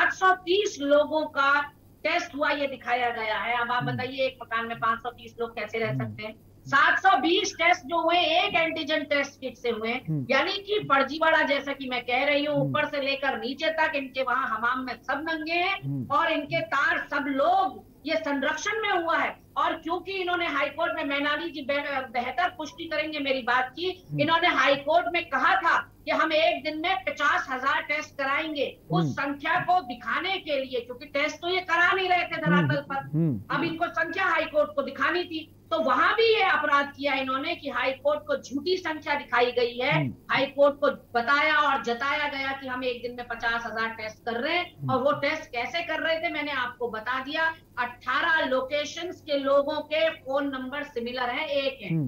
S10: 530 लोगों का टेस्ट हुआ ये दिखाया गया है। अब आप बताइए एक मकान में 530 लोग कैसे रह सकते हैं। 720 टेस्ट जो हुए एक एंटीजन टेस्ट किट से हुए, यानी कि फर्जीवाड़ा जैसा कि मैं कह रही हूँ, ऊपर से लेकर नीचे तक इनके वहां हमाम में सब नंगे हैं और इनके तार सब लोग ये संरक्षण में हुआ है। और क्योंकि इन्होंने हाईकोर्ट में, मैनाली जी बेहतर पुष्टि करेंगे मेरी बात की, इन्होंने हाईकोर्ट में कहा था कि हम एक दिन में 50,000 टेस्ट कराएंगे, उस संख्या को दिखाने के लिए, क्योंकि टेस्ट तो ये करा नहीं रहे थे धरातल पर, अब इनको संख्या हाईकोर्ट को दिखानी थी। तो वहां भी ये अपराध किया इन्होंने कि हाईकोर्ट को झूठी संख्या दिखाई गई है। हाईकोर्ट को बताया और जताया गया कि हम एक दिन में 50,000 टेस्ट कर रहे हैं। और वो टेस्ट कैसे कर रहे थे मैंने आपको बता दिया। 18 लोकेशंस के लोगों के फोन नंबर सिमिलर है, एक है।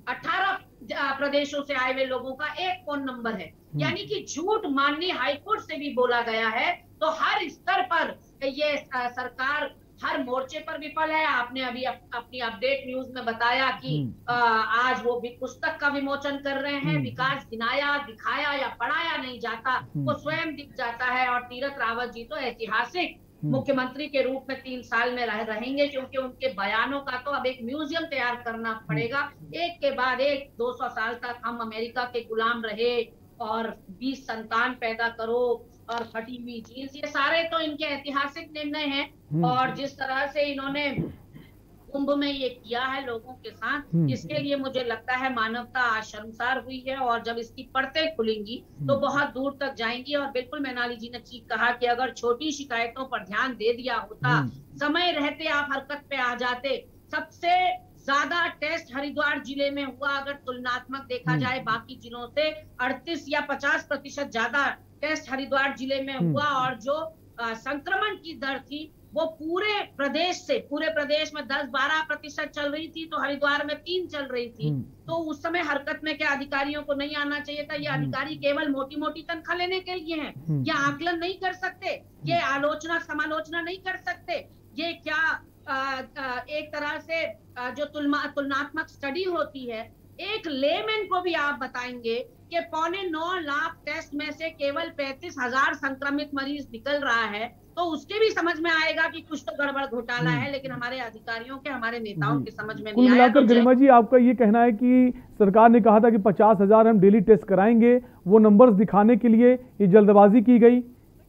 S10: 18 प्रदेशों से आए हुए लोगों का एक फोन नंबर है, यानी कि झूठ माननीय हाईकोर्ट से भी बोला गया है। तो हर स्तर पर ये सरकार हर मोर्चे पर विफल है। आपने अभी अपनी अपडेट न्यूज में बताया कि आज वो भी पुस्तक का विमोचन कर रहे हैं। विकास गिनाया, दिखाया या पढ़ाया नहीं जाता, वो स्वयं दिख जाता है। और तीरथ रावत जी तो ऐतिहासिक मुख्यमंत्री के रूप में 3 साल में रहेंगे, क्योंकि उनके बयानों का तो अब एक म्यूजियम तैयार करना पड़ेगा। एक के बाद एक 200 साल तक हम अमेरिका के गुलाम रहे और 20 संतान पैदा करो और फटी हुई जीन्स, ये सारे तो इनके ऐतिहासिक निर्णय हैं। और जिस तरह से इन्होंने कुंभ में ये किया है लोगों के साथ, इसके लिए मुझे लगता है मानवता आज शर्मसार हुई है। और जब इसकी परतें खुलेंगी तो बहुत दूर तक जाएंगी। और बिल्कुल मैनाली जी ने ठीक कहा कि अगर छोटी शिकायतों पर ध्यान दे दिया होता, समय रहते आप हरकत पे आ जाते। सबसे ज्यादा टेस्ट हरिद्वार जिले में हुआ, अगर तुलनात्मक देखा जाए बाकी जिलों से 38 या 50% ज्यादा टेस्ट हरिद्वार जिले में हुआ। और जो संक्रमण की दर थी वो पूरे प्रदेश में 10-12% चल रही थी, तो हरिद्वार में 3 चल रही थी। तो उस समय हरकत में क्या अधिकारियों को नहीं आना चाहिए था? ये अधिकारी केवल मोटी मोटी तनख्वाह लेने के लिए हैं? ये आकलन नहीं कर सकते? ये आलोचना समालोचना नहीं कर सकते? ये क्या एक तरह से जो तुलनात्मक स्टडी होती है, एक लेमैन को भी आप बताएंगे कि 8.25 लाख टेस्ट में से केवल 35,000 संक्रमित मरीज निकल रहा है, तो उसके भी समझ में आएगा कि कुछ तो गड़बड़ घोटाला है। लेकिन हमारे अधिकारियों के, हमारे नेताओं के समझ में नहीं आया।
S1: मिलाकर गरिमा जी, आपका ये कहना है कि सरकार ने कहा था कि 50,000 हम डेली टेस्ट कराएंगे, वो नंबर्स दिखाने के लिए ये जल्दबाजी की गई?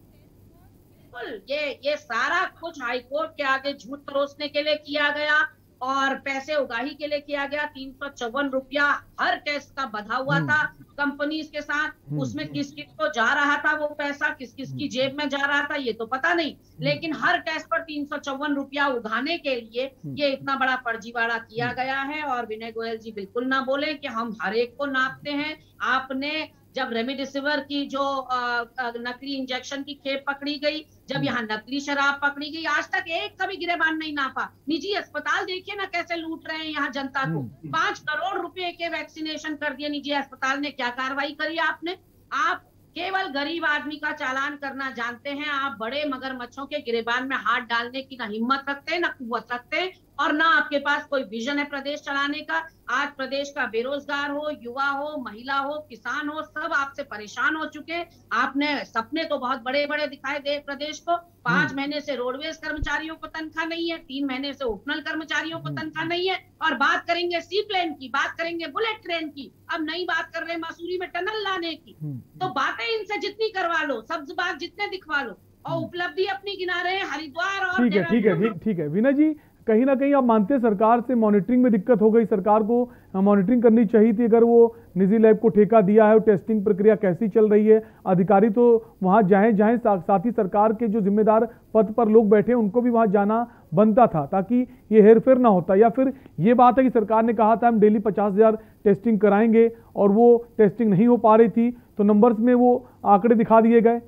S10: ये सारा कुछ हाईकोर्ट के आगे झूठ परोसने के लिए किया गया और पैसे उगाही के लिए किया गया। 354 रुपया हर टेस्ट का बधा हुआ था कंपनीज के साथ। उसमें किस किस को जा रहा था वो पैसा, किस किस की जेब में जा रहा था ये तो पता नहीं, लेकिन हर टेस्ट पर 354 रुपया उगाने के लिए ये इतना बड़ा फर्जीवाड़ा किया गया है। और विनय गोयल जी बिल्कुल ना बोले कि हम हर एक को नापते हैं। आपने जब रेमडेसिविर की जो नकली इंजेक्शन की खेप पकड़ी गई, जब यहाँ नकली शराब पकड़ी गई, आज तक एक कभी गिरेबान नहीं नापा। निजी अस्पताल देखिए ना कैसे लूट रहे हैं यहाँ जनता को। 5 करोड़ रुपए के वैक्सीनेशन कर दिए निजी अस्पताल ने। क्या कार्रवाई करी आपने? आप केवल गरीब आदमी का चालान करना जानते हैं। आप बड़े मगरमच्छों के गिरेबान में हाथ डालने की ना हिम्मत रखते, ना कुव्वत रखते, और ना आपके पास कोई विजन है प्रदेश चलाने का। आज प्रदेश का बेरोजगार हो, युवा हो, महिला हो, किसान हो, सब आपसे परेशान हो चुके। आपने सपने तो बहुत बड़े बड़े दिखाए दे प्रदेश को। 5 महीने से रोडवेज कर्मचारियों को तनख्वाह नहीं है, 3 महीने से उपनल कर्मचारियों को तनख्वाह नहीं है। और बात करेंगे सी प्लेन की, बात करेंगे बुलेट ट्रेन की, अब नई बात कर रहे हैं मसूरी में टनल लाने की। तो बातें इनसे जितनी करवा लो, सब्ज बाग जितने दिखवा लो, और उपलब्धि अपनी गिना रहे हैं हरिद्वार और
S1: ठीक है विनय जी, कहीं ना कहीं आप मानते हैं सरकार से मॉनिटरिंग में दिक्कत हो गई? सरकार को मॉनिटरिंग करनी चाहिए थी। अगर वो निजी लैब को ठेका दिया है, टेस्टिंग प्रक्रिया कैसी चल रही है, अधिकारी तो वहां जाएं, साथ ही सरकार के जो जिम्मेदार पद पर लोग बैठे हैं उनको भी वहां जाना बनता था, ताकि ये हेरफेर ना होता। या फिर ये बात है कि सरकार ने कहा था हम डेली 50,000 टेस्टिंग कराएंगे और वो टेस्टिंग नहीं हो पा रही थी, तो नंबर्स में वो आंकड़े दिखा दिए गए?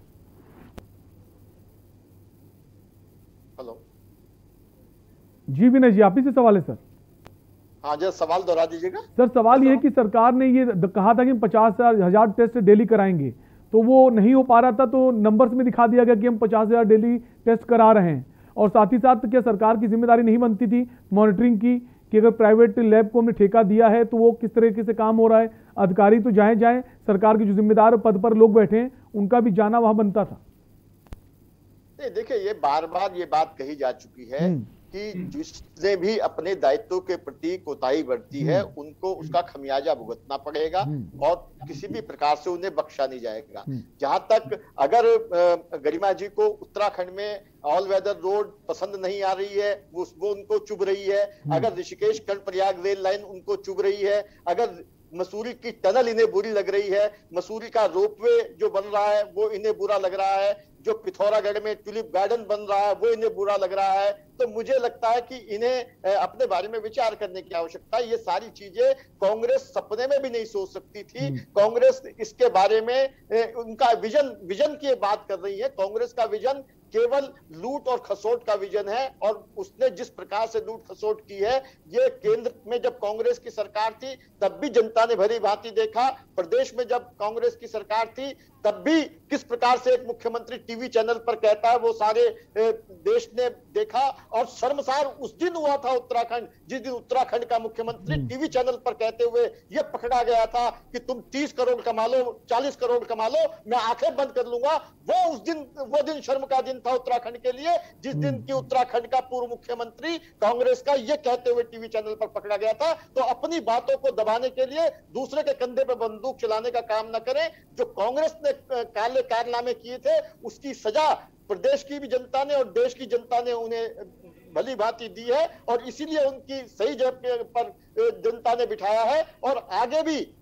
S1: जी विनय जी, आप ही से सवाल है सर।
S9: हाँ जी, सवाल दोहरा दीजिएगा
S1: सर। सवाल ये है कि सरकार ने ये कहा था कि हम 50,000 टेस्ट डेली कराएंगे, तो वो नहीं हो पा रहा था, तो नंबर्स में दिखा दिया गया कि हम 50,000 डेली टेस्ट करा रहे हैं। और साथ ही साथ क्या सरकार की जिम्मेदारी नहीं बनती थी मॉनिटरिंग की, कि अगर प्राइवेट लैब को हमने ठेका दिया है तो वो किस तरीके से काम हो रहा है? अधिकारी तो जाएं, सरकार के जो जिम्मेदार पद पर लोग बैठे हैं उनका भी जाना वहां बनता था।
S9: देखिए, ये बार बार ये बात कही जा चुकी है कि जिसने भी अपने दायित्व के प्रति कोताही बरती है उनको उसका खमियाजा भुगतना पड़ेगा और किसी भी प्रकार से उन्हें बख्शा नहीं जाएगा। जहां तक अगर गरिमा जी को उत्तराखंड में ऑल वेदर रोड पसंद नहीं आ रही है, वो उनको चुभ रही है, अगर ऋषिकेश कर्णप्रयाग रेल लाइन उनको चुभ रही है, अगर मसूरी की टनल इन्हें बुरी लग रही है, मसूरी का रोपवे जो बन रहा है वो इन्हें बुरा लग रहा है, जो पिथौरागढ़ में ट्यूलिप गार्डन बन रहा है वो इन्हें बुरा लग रहा है, तो मुझे लगता है कि इन्हें अपने बारे में विचार करने की आवश्यकता है। ये सारी चीजें कांग्रेस सपने में भी नहीं सोच सकती थी। कांग्रेस इसके बारे में उनका विजन की बात कर रही है। कांग्रेस का विजन केवल लूट और खसोट का विजन है। और उसने जिस प्रकार से लूट खसोट की है, ये केंद्र में जब कांग्रेस की सरकार थी तब भी जनता ने भली भांति देखा, प्रदेश में जब कांग्रेस की सरकार थी तब भी किस प्रकार से एक मुख्यमंत्री टीवी चैनल पर कहता है, वो सारे देश ने देखा। और शर्मसार उस दिन हुआ था उत्तराखंड, जिस दिन उत्तराखंड का मुख्यमंत्री टीवी चैनल पर कहते हुए ये पकड़ा गया था कि तुम 30 करोड़ कमा लो, 40 करोड़ कमा लो, मैं आंखें बंद कर लूंगा। वो दिन शर्म का दिन था उत्तराखंड के लिए, जिस दिन की उत्तराखंड का पूर्व मुख्यमंत्री कांग्रेस का ये कहते हुए टीवी चैनल पर पकड़ा गया था। तो अपनी बातों को दबाने के लिए दूसरे के कंधे पर बंदूक चलाने का काम न करें। जो कांग्रेस ने काले कारनामे किए थे उसकी सजा प्रदेश की भी जनता ने और देश की जनता ने उन्हें भली भांति दी है, और इसीलिए उनकी सही जगह पर जनता ने बिठाया है। और आगे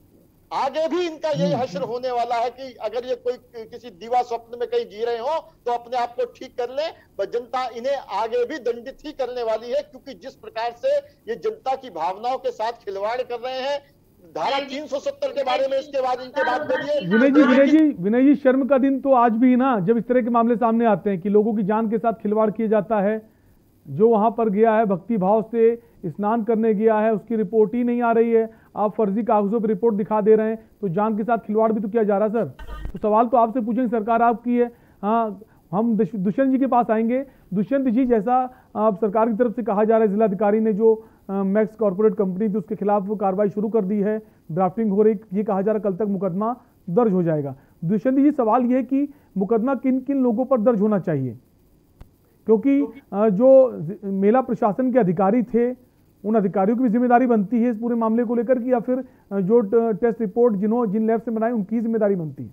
S9: भी इनका यही हश्र होने वाला है कि अगर ये कोई किसी दीवा स्वप्न में कहीं जी रहे हो तो अपने आप को ठीक कर लें, पर जनता इन्हें आगे भी दंडित ही करने वाली है, क्योंकि जिस प्रकार से ये जनता की भावनाओं के साथ खिलवाड़ कर रहे हैं। धारा 370 के बारे में इसके बाद इनके बात करिए।
S1: विनय जी, शर्म का दिन तो आज भी ना, जब इस तरह के मामले सामने आते हैं कि लोगों की जान के साथ खिलवाड़ किया जाता है। जो वहां पर गया है, भक्ति भाव से स्नान करने गया है, उसकी रिपोर्ट ही नहीं आ रही है, आप फर्जी कागजों पर रिपोर्ट दिखा दे रहे हैं, तो जान के साथ खिलवाड़ भी तो किया जा रहा है सर। तो सवाल तो आपसे पूछेंगे, सरकार आपकी है। हाँ, हम दुष्यंत जी के पास आएंगे। दुष्यंत जी, जैसा आप सरकार की तरफ से कहा जा रहा है, जिलाधिकारी ने जो मैक्स कॉर्पोरेट कंपनी थी उसके खिलाफ कार्रवाई शुरू कर दी है, ड्राफ्टिंग हो रही, ये कहा जा रहा है कल तक मुकदमा दर्ज हो जाएगा। दुष्यंत जी, सवाल ये है कि मुकदमा किन किन लोगों पर दर्ज होना चाहिए, क्योंकि जो मेला प्रशासन के अधिकारी थे उन अधिकारियों की भी जिम्मेदारी बनती है इस पूरे मामले को लेकर, कि या फिर जो टेस्ट रिपोर्ट जिन लैब से बनाई उनकी जिम्मेदारी बनती है?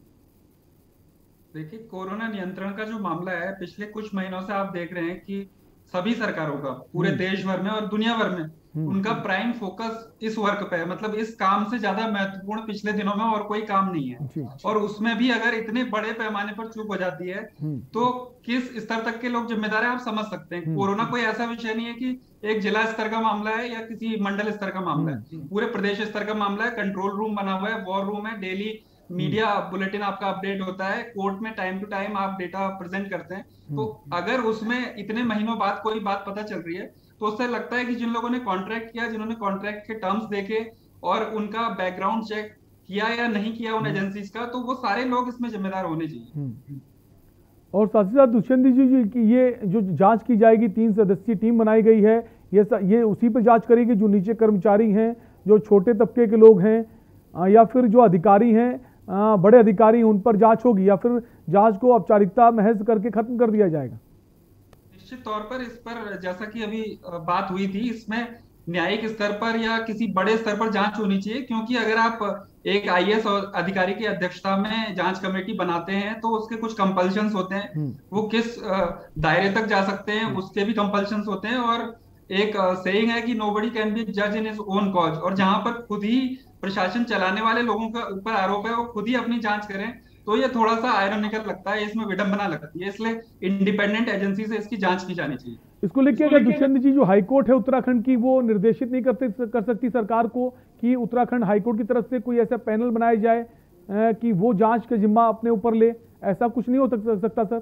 S14: देखिए, कोरोना नियंत्रण का जो मामला है, पिछले कुछ महीनों से आप देख रहे हैं कि सभी सरकारों का पूरे देश भर में और दुनिया भर में उनका प्राइम फोकस इस वर्क पे है। मतलब इस काम से ज्यादा महत्वपूर्ण पिछले दिनों में और कोई काम नहीं है। और उसमें भी अगर इतने बड़े पैमाने पर चूक हो जाती है तो किस स्तर तक के लोग जिम्मेदार हैं, आप समझ सकते हैं। कोरोना कोई ऐसा विषय नहीं है कि एक जिला स्तर का मामला है या किसी मंडल स्तर का मामला है, पूरे प्रदेश स्तर का मामला है। कंट्रोल रूम बना हुआ है, वॉर रूम है, डेली मीडिया बुलेटिन आपका अपडेट होता है, कोर्ट में टाइम टू टाइम आप डेटा प्रेजेंट करते हैं। तो अगर उसमें इतने महीनों बाद कोई बात पता चल रही है तो उससे लगता है कि जिन लोगों ने कॉन्ट्रैक्ट किया, जिन्होंने कॉन्ट्रैक्ट के टर्म्स देखे और उनका बैकग्राउंड चेक किया या नहीं किया उन एजेंसीज का, तो वो सारे लोग इसमें जिम्मेदार होने चाहिए।
S1: और साथ ही साथ दुष्यंत जी की ये जो जांच की जाएगी, 3 सदस्यीय टीम बनाई गई है, ये उसी पर जांच करेगी जो नीचे कर्मचारी हैं, जो छोटे तबके के लोग हैं, या फिर जो अधिकारी हैं, बड़े अधिकारी, उन पर जांच होगी, या फिर जांच को औपचारिकता महज करके खत्म कर दिया जाएगा?
S14: निश्चित तौर पर इस पर, जैसा कि अभी बात हुई थी, इसमें न्यायिक स्तर पर या किसी बड़े स्तर पर जांच होनी चाहिए। क्योंकि अगर आप एक आईएएस अधिकारी की अध्यक्षता में जांच कमेटी बनाते हैं तो उसके कुछ कंपल्शंस होते हैं, वो किस दायरे तक जा सकते हैं उसके भी कंपल्शंस होते हैं। और एक सेइंग है कि नोबडी कैन बी जज इन हिज ओन कॉज, और जहां पर खुद ही प्रशासन चलाने वाले लोगों का ऊपर आरोप है वो खुद ही अपनी जांच करें, तो ये थोड़ा सा आयरनिकल लगता है, इसमें विडंबना लगती है। इसलिए इंडिपेंडेंट एजेंसी से इसकी जांच की जानी चाहिए।
S1: इसको लेकर अगर दुष्यंत जी, जो हाईकोर्ट है उत्तराखंड की, वो निर्देशित नहीं कर सकती सरकार को कि उत्तराखंड हाईकोर्ट की तरफ से कोई ऐसा पैनल बनाया जाए कि वो जांच का जिम्मा अपने ऊपर ले? ऐसा कुछ नहीं हो सकता सर?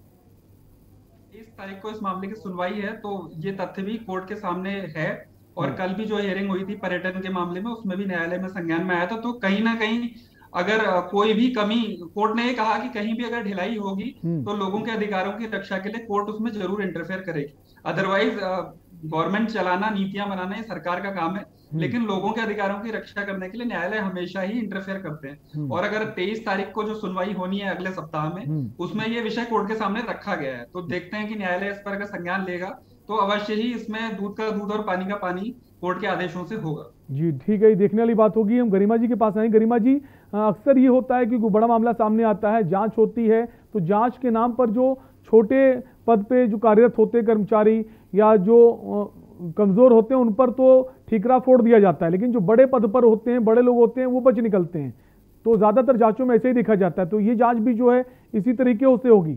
S14: 30 तारीख को इस मामले की सुनवाई है, तो ये तथ्य भी कोर्ट के सामने है। और कल भी जो हियरिंग हुई थी पर्यटन के मामले में, उसमें भी न्यायालय में संज्ञान में आया था। तो कहीं ना कहीं अगर कोई भी कमी, कोर्ट ने ये कहा कि कहीं भी अगर ढिलाई होगी तो लोगों के अधिकारों की रक्षा के लिए कोर्ट उसमें जरूर इंटरफेयर करेगी। अदरवाइज गवर्नमेंट चलाना, नीतियां बनाना ये सरकार का काम है, लेकिन लोगों के अधिकारों की रक्षा करने के लिए न्यायालय हमेशा ही इंटरफेयर करते हैं। और अगर 23 तारीख को जो सुनवाई होनी है अगले सप्ताह में, उसमें ये विषय कोर्ट के सामने रखा गया है। तो देखते हैं कि न्यायालय इस पर अगर संज्ञान लेगा तो अवश्य ही इसमें दूध का दूध और पानी का पानी कोर्ट के आदेशों से होगा।
S1: जी ठीक है, देखने वाली बात होगी। हम गरिमा जी के पास आए। गरिमा जी, अक्सर ये होता है कि कोई बड़ा मामला सामने आता है, जांच होती है, तो जांच के नाम पर जो छोटे पद पे जो कार्यरत होते हैं कर्मचारी या जो कमजोर होते हैं उन पर तो ठीकरा फोड़ दिया जाता है, लेकिन जो बड़े पद पर होते हैं, बड़े लोग होते हैं, वो बच निकलते हैं। तो ज्यादातर जांचों में ऐसे ही देखा जाता है। तो ये जांच भी जो है इसी तरीके से होगी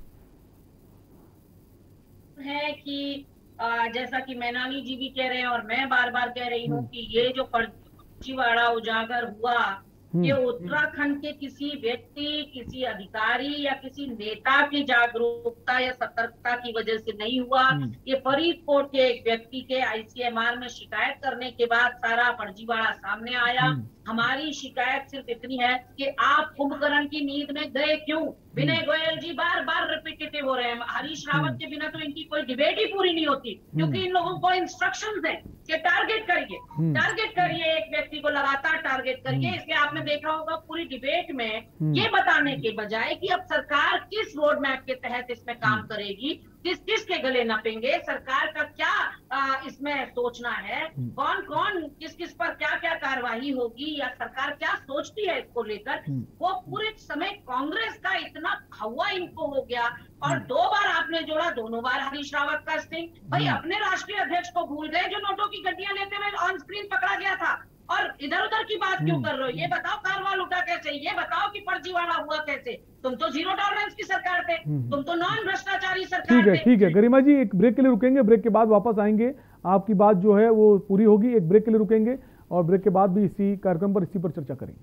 S10: है कि जैसा कि मैनाली जी भी कह रहे हैं और मैं बार बार कह रही हूँ कि ये जो फर्जीवाड़ा उजागर हुआ ये उत्तराखंड के किसी व्यक्ति, किसी अधिकारी या किसी नेता की जागरूकता या सतर्कता की वजह से नहीं हुआ। ये फरीदकोट के एक व्यक्ति के ICMR में शिकायत करने के बाद सारा फर्जीवाड़ा सामने आया। हमारी शिकायत सिर्फ इतनी है कि आप कुंभकर्ण की नींद में गए क्यों? विनय गोयल जी बार बार रिपीटेटिव हो रहे हैं। हरीश रावत के बिना तो इनकी कोई डिबेट ही पूरी नहीं होती, क्योंकि इन लोगों को इंस्ट्रक्शंस हैं कि टारगेट करिए, एक व्यक्ति को लगातार टारगेट करिए। इसलिए आपने देखा होगा पूरी डिबेट में ये बताने के बजाय कि अब सरकार किस रोड मैप के तहत इसमें काम करेगी, किस किस के गले नपेंगे, सरकार का क्या इसमें सोचना है, कौन कौन किस किस पर क्या क्या कार्रवाई होगी या सरकार क्या सोचती है इसको लेकर, वो पूरे समय कांग्रेस का इतना हवा इनको हो गया। और 2 बार आपने जोड़ा, दोनों बार हरीश रावत का स्टिंग। भाई अपने राष्ट्रीय अध्यक्ष को भूल गए जो नोटों की गड्डियां लेते हुए ऑन स्क्रीन पकड़ा गया था, और इधर उधर की बात क्यों कर रहे हो? ये बताओ कारवां लूटा कैसे, ये बताओ कि फर्जीवाड़ा हुआ कैसे। तुम तो जीरो टॉलरेंस की सरकार थे, तुम तो नॉन भ्रष्टाचारी सरकार थे।
S1: ठीक है गरिमा जी, एक ब्रेक के लिए रुकेंगे, ब्रेक के बाद वापस आएंगे, आपकी बात जो है वो पूरी होगी। एक ब्रेक के लिए रुकेंगे और ब्रेक के बाद भी इसी कार्यक्रम पर इसी पर चर्चा करेंगे।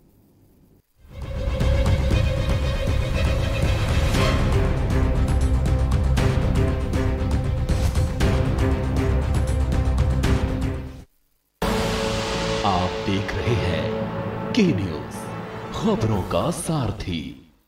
S7: आप देख रहे हैं के न्यूज, खबरों का सारथी।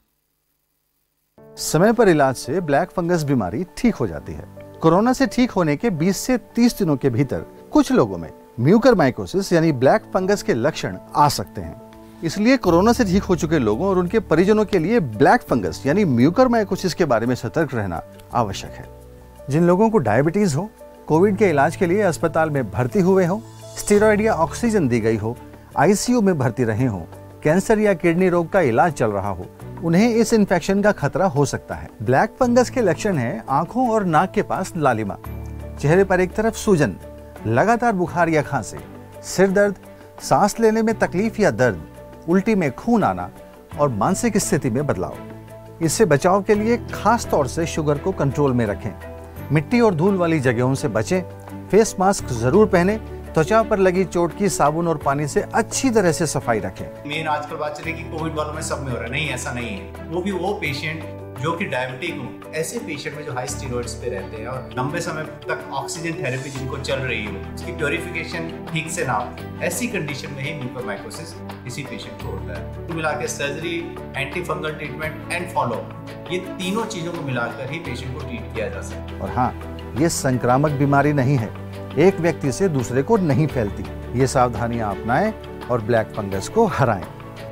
S17: समय पर इलाज से ब्लैक फंगस बीमारी ठीक हो जाती है। कोरोना से ठीक होने के 20 से 30 दिनों के भीतर कुछ लोगों में म्यूकरमाइकोसिस यानी ब्लैक फंगस के लक्षण आ सकते हैं। इसलिए कोरोना से ठीक हो चुके लोगों और उनके परिजनों के लिए ब्लैक फंगस यानी म्यूकरमाइकोसिस के बारे में सतर्क रहना आवश्यक है। जिन लोगों को डायबिटीज हो, कोविड के इलाज के लिए अस्पताल में भर्ती हुए हो, स्टेरॉइड या ऑक्सीजन दी गई हो, ICU में भर्ती रहे हो, कैंसर या किडनी रोग का इलाज चल रहा हो, उन्हें इस इन्फेक्शन का खतरा हो सकता है। ब्लैक फंगस के लक्षण हैं आंखों और नाक के पास लालिमा, चेहरे पर एक तरफ सूजन, लगातार बुखार या खांसी, सिर दर्द, सांस लेने में तकलीफ या दर्द, उल्टी में खून आना और मानसिक स्थिति में बदलाव। इससे बचाव के लिए खास तौर से शुगर को कंट्रोल में रखें, मिट्टी और धूल वाली जगहों से बचें, फेस मास्क जरूर पहने, त्वचा पर लगी चोट की साबुन और पानी से अच्छी तरह से सफाई रखें।
S18: मेन आजकल बात चली कि कोविड वालों में सब में हो रहा है, नहीं ऐसा नहीं है। वो भी वो पेशेंट जो कि डायबिटिक हो, ऐसे पेशेंट में जो हाई स्टेरॉइड्स पे रहते हैं और लंबे समय तक ऑक्सीजन थेरेपी जिनको चल रही हो, उसकी प्योरिफिकेशन ठीक से ना हो, ऐसी कंडीशन में ही म्यूकरमाइकोसिस किसी पेशेंट को होता है। तो मिला के surgery, anti fungal treatment and follow, ये तीनों चीजों को मिलाकर ही पेशेंट को ट्रीट किया जा सकता है।
S17: और हाँ, ये संक्रामक बीमारी नहीं है, एक व्यक्ति से दूसरे को नहीं फैलती। ये सावधानियां अपनाएं और ब्लैक फंगस को हराएं।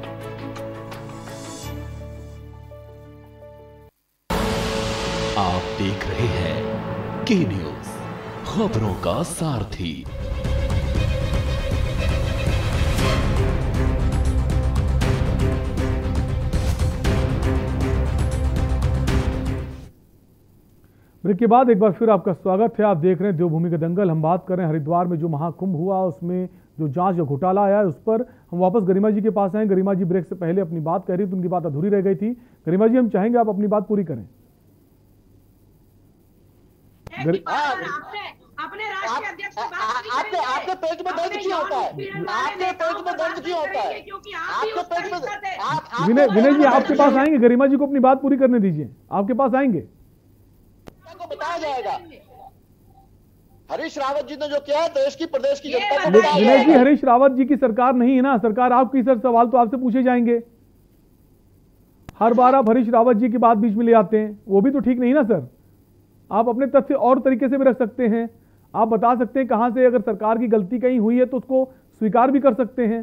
S7: आप देख रहे हैं के न्यूज, खबरों का सारथी।
S1: ब्रेक के बाद एक बार फिर आपका स्वागत है। आप देख रहे हैं देवभूमि का दंगल। हम बात कर रहे हैं हरिद्वार में जो महाकुंभ हुआ, उसमें जो जांच जो घोटाला आया है उस पर हम वापस गरिमा जी के पास आए। गरिमा जी ब्रेक से पहले अपनी बात कह रही थी, उनकी बात अधूरी रह गई थी। गरिमा जी, हम चाहेंगे आप अपनी बात पूरी करें।
S10: अपने राष्ट्रीय अध्यक्ष से बात
S9: आपके पेट में दर्द क्यों होता है? आपके पेट में दर्द क्यों होता है? आपके पेट में
S1: विनय जी आपके पास आएंगे, गरिमा जी को अपनी बात पूरी करने दीजिए, आपके पास आएंगे,
S9: को बताया जाएगा। हरीश रावत जी ने जो किया है देश की प्रदेश की जनता को
S1: बताया जाएगा। विनय जी, हरीश रावत जी की सरकार नहीं है ना, सरकार आपकी, सर सवाल तो आपसे पूछे जाएंगे। हर बार आप हरीश रावत जी की बात बीच में ले आते हैं, वो भी तो ठीक नहीं ना सर। आप अपने तथ्य और तरीके से भी रख सकते हैं, आप बता सकते हैं कहां से अगर सरकार की गलती कहीं हुई है तो उसको स्वीकार भी कर सकते हैं।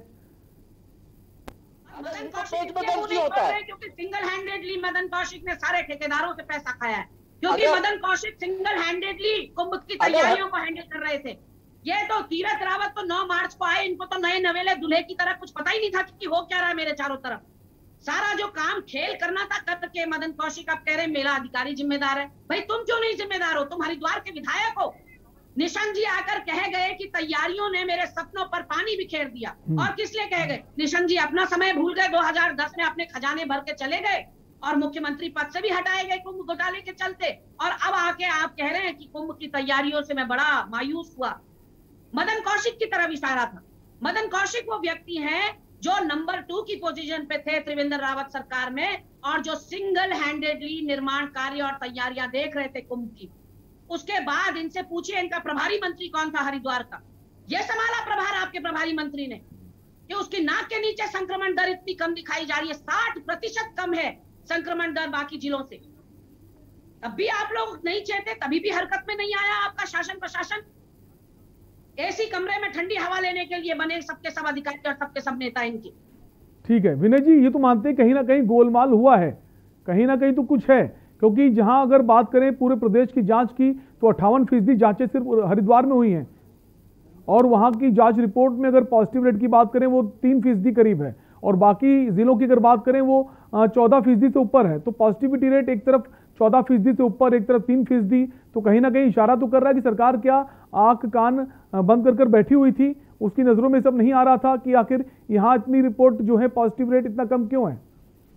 S10: क्योंकि सिंगल हैंडेडली मदन कौशिक ने सारे ठेकेदारों से पैसा खाया है, क्योंकि मदन कौशिक सिंगल हैंडेडली कुंभ की तैयारियों को हैंडल कर रहे थे। ये तो तीरथ रावत तो 9 मार्च को आए, इनको तो नए नवेले दूल्हे की तरह कुछ पता ही नहीं था कि हो क्या रहा है मेरे चारों तरफ। सारा जो काम खेल करना था करके मदन कौशिक आप कह रहे हैं मेला अधिकारी जिम्मेदार है। भाई तुम क्यों नहीं जिम्मेदार हो? तुम हरिद्वार के विधायक हो। निशंक जी आकर कह गए कि तैयारियों ने मेरे सपनों पर पानी बिखेर दिया। और किस लिए कह गए? निशंक जी अपना समय भूल गए, 2010 में अपने खजाने भर के चले गए और मुख्यमंत्री पद से भी हटाए गए कुंभ घोटाले के चलते। और अब आके आप कह रहे हैं कि कुंभ की तैयारियों से मैं बड़ा मायूस हुआ। मदन कौशिक की तरफ इशारा था। मदन कौशिक वो व्यक्ति हैं जो नंबर 2 की पोजीशन पे थे त्रिवेंद्र रावत सरकार में, और जो सिंगल हैंडेडली निर्माण कार्य और तैयारियां देख रहे थे कुंभ की। उसके बाद इनसे पूछिए इनका प्रभारी मंत्री कौन था हरिद्वार का। यह संभाला प्रभार आपके प्रभारी मंत्री ने कि उसकी नाक के नीचे संक्रमण दर इतनी कम दिखाई जा रही है, 60% कम है संक्रमण दर बाकी जिलों से। तब भी आप लोग नहीं चाहते, तभी भी हरकत में नहीं आया आपका शासन प्रशासन। एसी कमरे में ठंडी हवा लेने के लिए बने सबके सब अधिकारी और सबके सब नेता इनके।
S1: ठीक है विनय जी, ये तो मानते हैं कहीं ना कहीं गोलमाल हुआ है, कहीं ना कहीं तो कुछ है, क्योंकि जहां अगर बात करें पूरे प्रदेश की जांच की तो 58% जांचें सिर्फ हरिद्वार में हुई हैं, और वहां की जांच रिपोर्ट में अगर पॉजिटिव रेट की बात करें वो 3% करीब है, और बाकी जिलों की अगर बात करें वो 14% से ऊपर है। तो पॉजिटिविटी रेट एक तरफ 14% से ऊपर, एक तरफ 3%, तो कहीं ना कहीं इशारा तो कर रहा है कि सरकार क्या आंख कान बंद कर बैठी हुई थी, उसकी नजरों में सब नहीं आ रहा था कि आखिर यहाँ इतनी रिपोर्ट जो है पॉजिटिव रेट इतना कम क्यों है।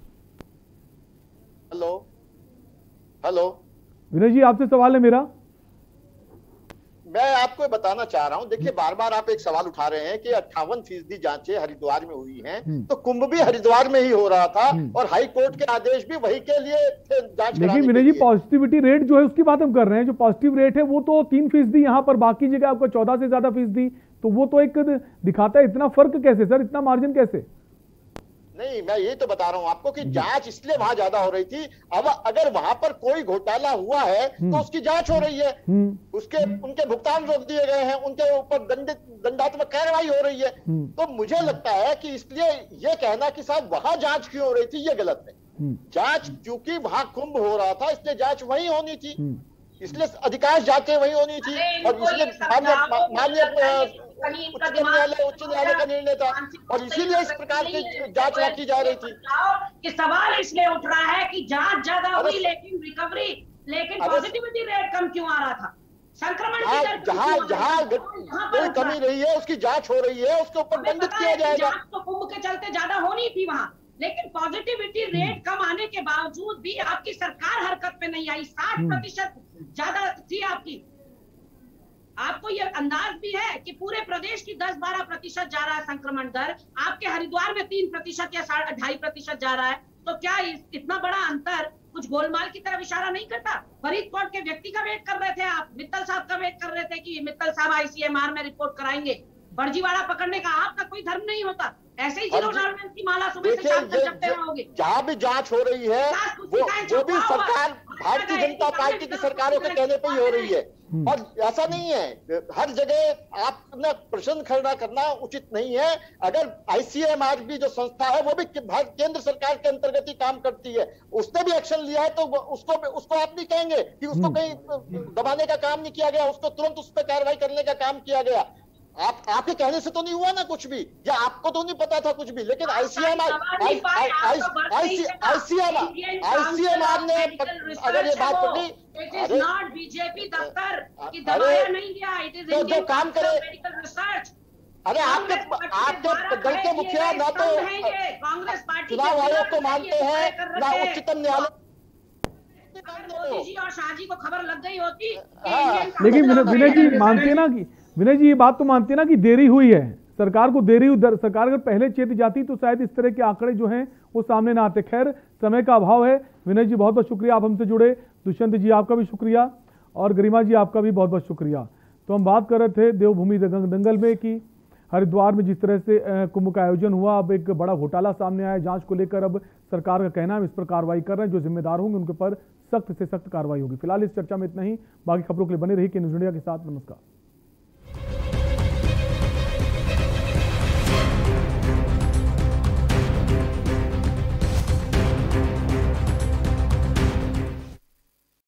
S9: हेलो हेलो
S1: विनय जी, आपसे सवाल है मेरा।
S9: मैं आपको बताना चाह रहा हूं, देखिए बार बार आप एक सवाल उठा रहे हैं कि 58% जांचें हरिद्वार में हुई हैं, तो कुंभ भी हरिद्वार में ही हो रहा था और हाई कोर्ट के आदेश भी वही के लिए थे जांच।
S1: लेकिन विनय जी, पॉजिटिविटी रेट जो है उसकी बात हम कर रहे हैं, जो पॉजिटिव रेट है वो तो 3% यहाँ पर, बाकी जगह आपका 14 से ज्यादा फीसदी, तो वो तो एक दिखाता है। इतना फर्क कैसे सर, इतना मार्जिन कैसे?
S9: नहीं, मैं ये तो बता रहा हूं आपको कि जांच इसलिए वहां ज्यादा हो रही थी। अब अगर वहां पर कोई घोटाला हुआ है तो उसकी जांच हो रही है, उनके भुगतान रोक दिए गए हैं, उनके ऊपर दंडात्मक कार्रवाई हो रही है। तो मुझे लगता है कि इसलिए ये कहना कि साहब वहां जांच क्यों हो रही थी, ये गलत है। जांच क्योंकि वहां कुंभ हो रहा था इसलिए जांच वहीं होनी थी, इसलिए अधिकांश जांचें वहीं होनी थी, और इसलिए माननीय उच्च न्यायालय का निर्णय था, और इसीलिए इस प्रकार की जांच रखी जा रही थी।
S10: कि सवाल इसलिए उठ रहा है कि जांच ज्यादा हुई लेकिन रिकवरी, लेकिन पॉजिटिविटी रेट कम क्यों आ रहा था, संक्रमण की दर
S9: जहां कोई कमी रही है उसकी जांच हो रही है, उसके ऊपर दंडित किया जाएगा।
S10: जांच तो कुंभ के चलते ज्यादा होनी थी वहां, लेकिन पॉजिटिविटी रेट कम आने के बावजूद भी आपकी सरकार हरकत पे नहीं आई। 60% ज्यादा थी आपकी। आपको ये अंदाज भी है कि पूरे प्रदेश की 10-12% जा रहा है संक्रमण दर, आपके हरिद्वार में 3% या 2.5% जा रहा है। तो क्या इतना बड़ा अंतर कुछ गोलमाल की तरफ इशारा नहीं करता? फरीदकोट के व्यक्ति का वेट कर रहे थे आप, मित्तल साहब का वेट कर रहे थे कि मित्तल साहब ICMR में रिपोर्ट कराएंगे। फर्जीवाड़ा पकड़ने का आपका कोई धर्म नहीं होता, ऐसे ही जीरो टॉलरेंस की माला सुबह से शाम तक जपते रहोगे।
S9: जहाँ भी जांच हो रही है वो भी सरकार, भारतीय जनता पार्टी की सरकारों के कहने पे ही हो रही है, और ऐसा नहीं है हर जगह आपने प्रश्न खड़ा करना उचित नहीं है। अगर ICMR भी जो संस्था है वो भी केंद्र सरकार के अंतर्गत ही काम करती है, उसने भी एक्शन लिया है, तो उसको आप नहीं कहेंगे कि उसको कहीं दबाने का काम नहीं किया गया, उसको तुरंत उस पर कार्रवाई करने का काम किया गया। आपके कहने से तो नहीं हुआ ना कुछ भी, या आपको तो नहीं पता था कुछ भी, लेकिन ICMR ने अगर ये बात पकड़ी, जो काम करे, अरे आपके दल के मुखिया ना तो
S10: कांग्रेस पार्टी
S9: चुनाव आयोग को मानते हैं ना उच्चतम न्यायालय।
S10: मोदी जी और शाह जी को खबर लग गई होती।
S1: लेकिन विनय जी मानते ना कि विनय जी ये बात तो मानते ना कि देरी हुई है, सरकार को देरी हुई। सरकार अगर पहले चेत जाती तो शायद इस तरह के आंकड़े जो हैं वो सामने ना आते। खैर समय का अभाव है। विनय जी बहुत बहुत शुक्रिया, आप हमसे जुड़े। दुष्यंत जी आपका भी शुक्रिया, और गरिमा जी आपका भी बहुत बहुत शुक्रिया। तो हम बात कर रहे थे देवभूमि दंगल में कि हरिद्वार में जिस तरह से कुंभ का आयोजन हुआ, अब एक बड़ा घोटाला सामने आया। जांच को लेकर अब सरकार का कहना है इस पर कार्रवाई कर रहे हैं, जो जिम्मेदार होंगे उनके पर सख्त से सख्त कार्रवाई होगी। फिलहाल इस चर्चा में इतना ही। बाकी खबरों के लिए बने रहिए के न्यूज़ इंडिया के साथ। नमस्कार।